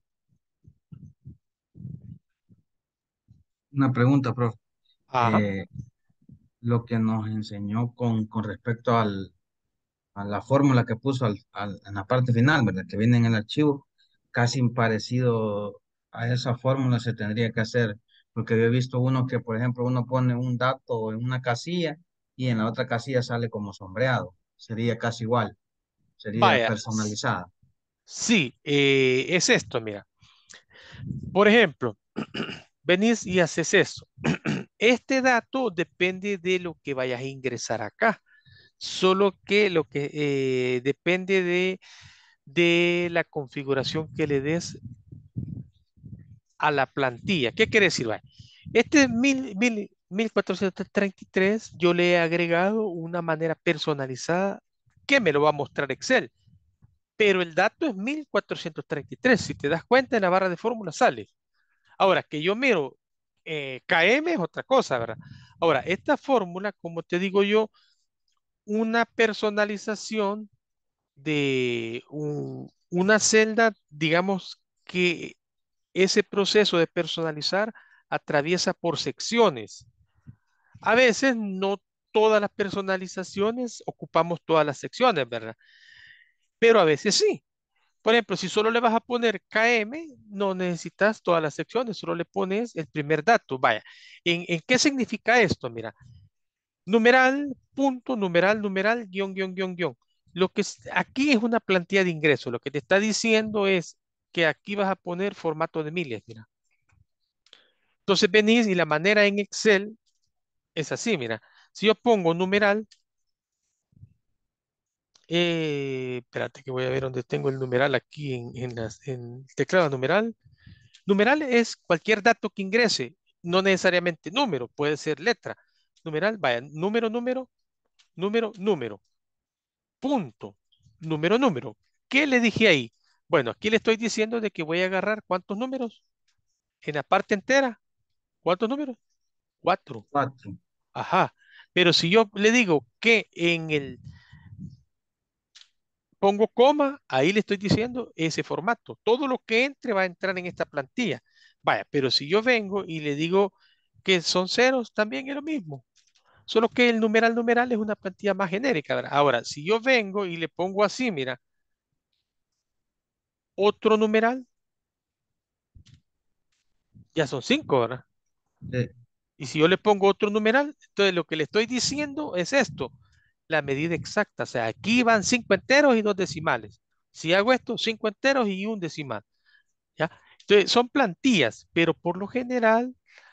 Una pregunta, profe. Ajá. Eh, lo que nos enseñó con respecto a la fórmula que puso en la parte final, ¿verdad? Que viene en el archivo, casi parecido a esa fórmula se tendría que hacer, porque yo he visto uno que, por ejemplo, uno pone un dato en una casilla y en la otra casilla sale como sombreado. Sería casi igual, sería Vaya, personalizada. sí, es esto, mira. Por ejemplo, venís y haces eso. Este dato depende de lo que vayas a ingresar acá, solo que lo que depende de la configuración que le des a la plantilla. ¿Qué quiere decir? Vaya, este 1433 yo le he agregado una manera personalizada que me lo va a mostrar Excel, pero el dato es 1433. Si te das cuenta, en la barra de fórmula sale. Ahora, que yo miro KM es otra cosa, ¿verdad? Ahora, esta fórmula, como te digo yo, una personalización de una celda, digamos que ese proceso de personalizar atraviesa por secciones. A veces no todas las personalizaciones ocupamos todas las secciones, ¿verdad? Pero a veces sí. Por ejemplo, si solo le vas a poner KM, no necesitas todas las secciones, solo le pones el primer dato. Vaya, ¿en qué significa esto? Mira, numeral, punto, numeral, numeral, guión, guión, guión, guión. Aquí es una plantilla de ingreso. Lo que te está diciendo es que aquí vas a poner formato de miles, mira. Entonces venís y la manera en Excel es así, mira. Si yo pongo numeral, espérate que voy a ver dónde tengo el numeral aquí en el teclado numeral. Numeral es cualquier dato que ingrese, no necesariamente número, puede ser letra. Numeral, vaya, número, número, número, número, punto, número, número. ¿Qué le dije ahí? Bueno, aquí le estoy diciendo de que voy a agarrar cuántos números en la parte entera. ¿Cuántos números? Cuatro. Cuatro. Ajá. Pero si yo le digo que pongo coma, ahí le estoy diciendo ese formato. Todo lo que entre va a entrar en esta plantilla. Vaya, pero si yo vengo y le digo que son ceros, también es lo mismo. Solo que el numeral es una plantilla más genérica, ¿verdad? Ahora, si yo vengo y le pongo así, mira, otro numeral, ya son 5, ¿verdad? Sí, Y si yo le pongo otro numeral, entonces lo que le estoy diciendo es esto, la medida exacta. O sea, aquí van 5 enteros y 2 decimales. Si hago esto, 5 enteros y un decimal. ¿Ya? Entonces, son plantillas, pero por lo general,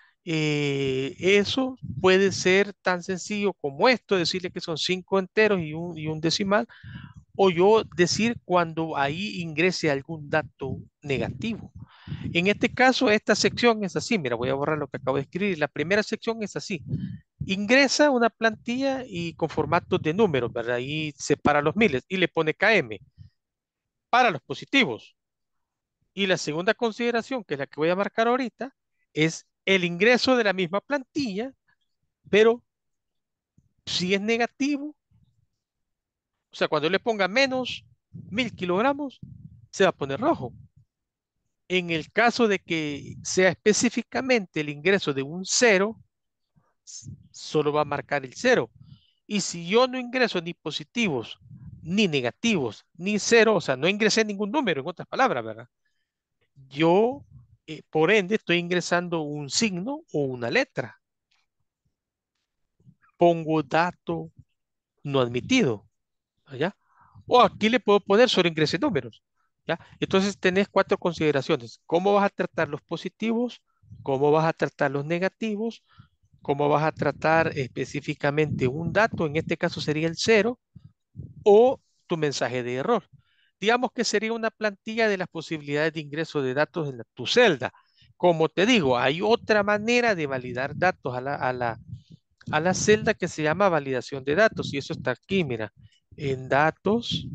eso puede ser tan sencillo como esto, decirle que son 5 enteros y un decimal, o yo decir cuando ahí ingrese algún dato negativo. En este caso, esta sección es así. Mira, voy a borrar lo que acabo de escribir. La primera sección es así. Ingresa una plantilla y con formatos de números, ¿verdad? Y separa los miles y le pone KM para los positivos. Y la segunda consideración, que es la que voy a marcar ahorita, es el ingreso de la misma plantilla, pero si es negativo, o sea, cuando le ponga menos 1000 kilogramos, se va a poner rojo. En el caso de que sea específicamente el ingreso de un cero, solo va a marcar el cero. Y si yo no ingreso ni positivos, ni negativos, ni cero, o sea, no ingresé ningún número, en otras palabras, ¿verdad? Yo, por ende, estoy ingresando un signo o una letra. Pongo dato no admitido, ¿ya? O aquí le puedo poner solo ingrese números, ¿ya? Entonces tenés cuatro consideraciones. ¿Cómo vas a tratar los positivos? ¿Cómo vas a tratar los negativos? ¿Cómo vas a tratar específicamente un dato? En este caso sería el cero o tu mensaje de error. Digamos que sería una plantilla de las posibilidades de ingreso de datos en tu celda. Como te digo, hay otra manera de validar datos a la celda que se llama validación de datos. Y eso está aquí, mira, en datos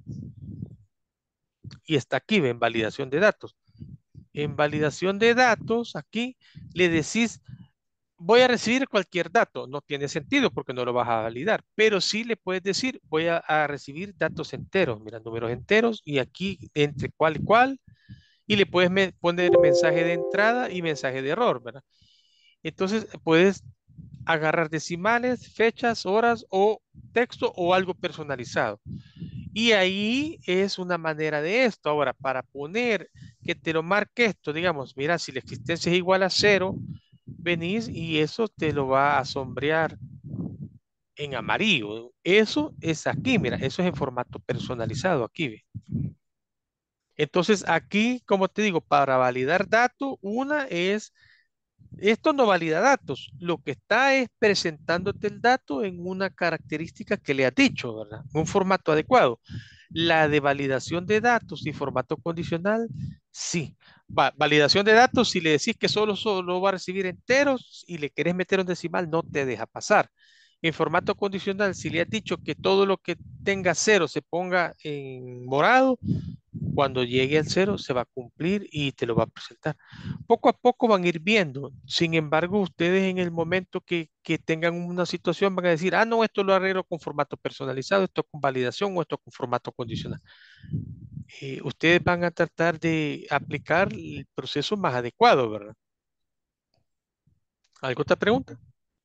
y está aquí, en validación de datos. En validación de datos, aquí le decís voy a recibir cualquier dato. No tiene sentido porque no lo vas a validar, pero sí le puedes decir, voy a recibir datos enteros, mira, números enteros y aquí entre cuál y cuál, y le puedes poner mensaje de entrada y mensaje de error, ¿verdad? Entonces puedes agarrar decimales, fechas, horas o texto o algo personalizado. Y ahí es una manera de esto. Ahora, para poner que te lo marque esto, digamos, mira, si la existencia es igual a cero, venís y eso te lo va a sombrear en amarillo. Eso es aquí, mira, eso es en formato personalizado aquí, ve. Entonces, aquí, como te digo, para validar datos, una es esto no valida datos, lo que está es presentándote el dato en una característica que le has dicho, ¿verdad? Un formato adecuado. La de validación de datos y formato condicional, sí. Validación de datos, si le decís que solo va a recibir enteros y le querés meter un decimal, no te deja pasar. En formato condicional, si le has dicho que todo lo que tenga cero se ponga en morado, cuando llegue al cero se va a cumplir y te lo va a presentar. Poco a poco van a ir viendo. Sin embargo, ustedes en el momento que tengan una situación van a decir, ah, no, esto lo arreglo con formato personalizado, esto con validación o esto con formato condicional. Ustedes van a tratar de aplicar el proceso más adecuado, ¿verdad? ¿Alguna otra pregunta?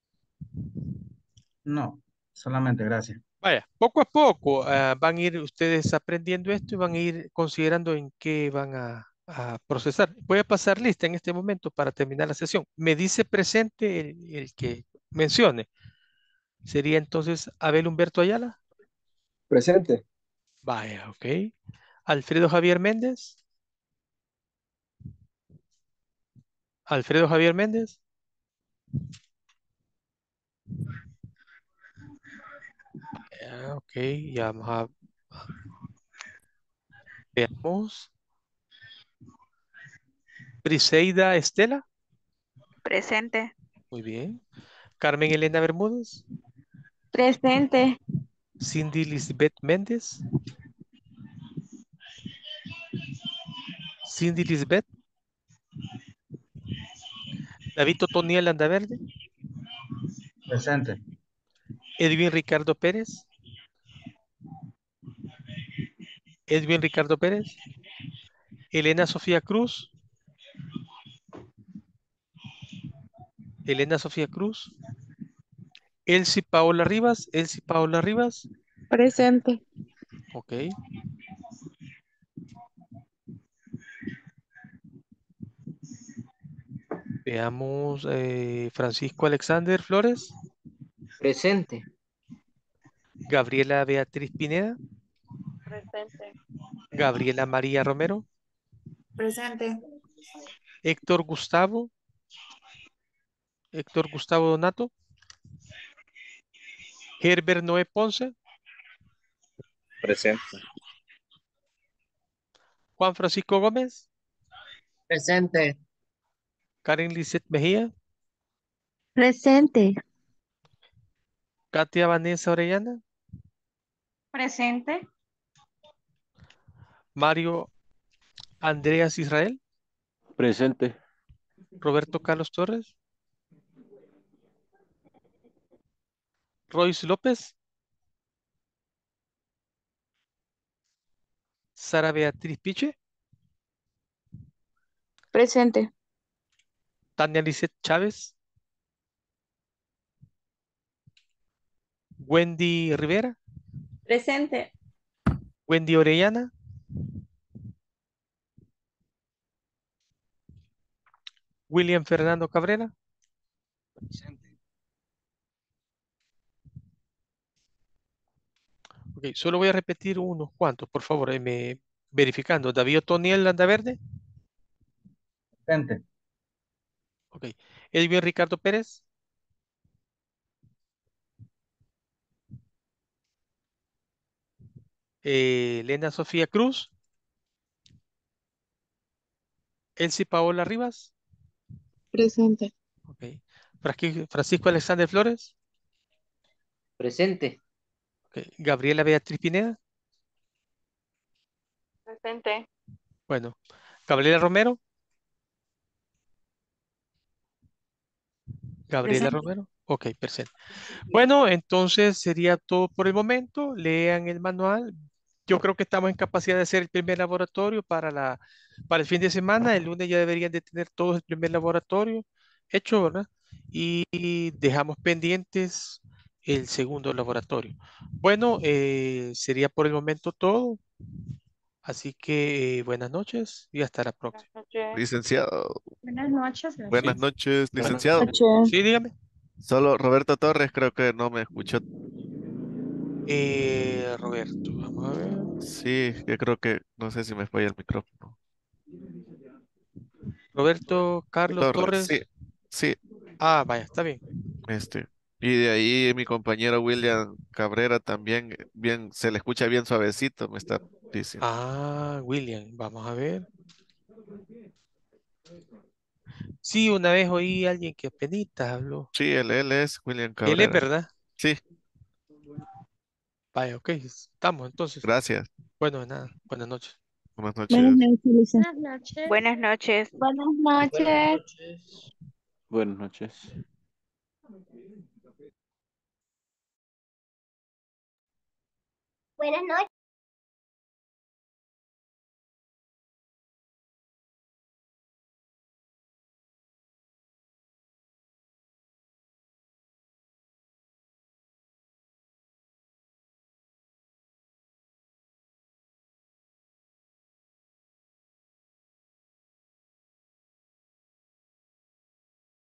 no, solamente gracias. Vaya, poco a poco van a ir ustedes aprendiendo esto y van a ir considerando en qué van a procesar. Voy a pasar lista en este momento para terminar la sesión. Me dice presente el que mencione. Sería entonces Abel Humberto Ayala. Presente. Vaya, ok. Alfredo Javier Méndez. Alfredo Javier Méndez. Ok, ya vamos a veamos. Briseida Estela. Presente. Muy bien. Carmen Elena Bermúdez. Presente. Cindy Lisbeth Méndez. Cindy Lisbeth. David Otoniel Landaverde. Presente. Edwin Ricardo Pérez. Edwin Ricardo Pérez. Elena Sofía Cruz. Elena Sofía Cruz. Elsie Paola Rivas. Elsie Paola Rivas. Presente. Ok. Veamos, Francisco Alexander Flores. Presente. Gabriela Beatriz Pineda. Presente. Gabriela María Romero. Presente. Héctor Gustavo. Héctor Gustavo Donato. Herbert Noé Ponce. Presente. Juan Francisco Gómez. Presente. Karen Lisset Mejía. Presente. Katia Vanessa Orellana. Presente. Mario Andreas Israel. Presente. Roberto Carlos Torres. Royce López. Sara Beatriz Piche. Presente. Tania Lisset Chávez. Wendy Rivera. Presente. Wendy Orellana. William Fernando Cabrera. Presente. Ok, solo voy a repetir unos cuantos, por favor, verificando. David Otoniel Landaverde. Presente. Ok. Edwin Ricardo Pérez. Elena Sofía Cruz. Elsie Paola Rivas. Presente. Ok. Francisco Alexander Flores. Presente. Ok. Gabriela Beatriz Pineda. Presente. Bueno. Gabriela Romero. Gabriela Presente. Romero. Ok, perfecto. Bueno, entonces sería todo por el momento. Lean el manual. Yo creo que estamos en capacidad de hacer el primer laboratorio para el fin de semana. El lunes ya deberían de tener todos el primer laboratorio hecho, ¿verdad? Y dejamos pendientes el segundo laboratorio. Bueno, sería por el momento todo. Así que buenas noches y hasta la Buenas próxima. noches. Licenciado. Buenas noches. Buenas Sí, noches, buenas licenciado. noches. Sí, dígame. Solo Roberto Torres creo que no me escuchó. Roberto, vamos a ver. Sí, yo creo que no sé si me falla el micrófono. Roberto Carlos Torres, sí, Torres. sí, Ah, vaya, está bien. este. Y de ahí mi compañero William Cabrera también, bien, se le escucha bien suavecito, me está diciendo. Ah, William, vamos a ver. Sí, una vez oí a alguien que apenas habló. Sí, él es William Él es Cabrera. verdad. Sí, Vaya, ok, estamos entonces. gracias. Bueno, de nada, buenas noches. Buenas Buenas noches. noches, licenciado. Buenas noches. Buenas noches. Buenas Buenas noches. noches. Buenas noches. Buenas noches.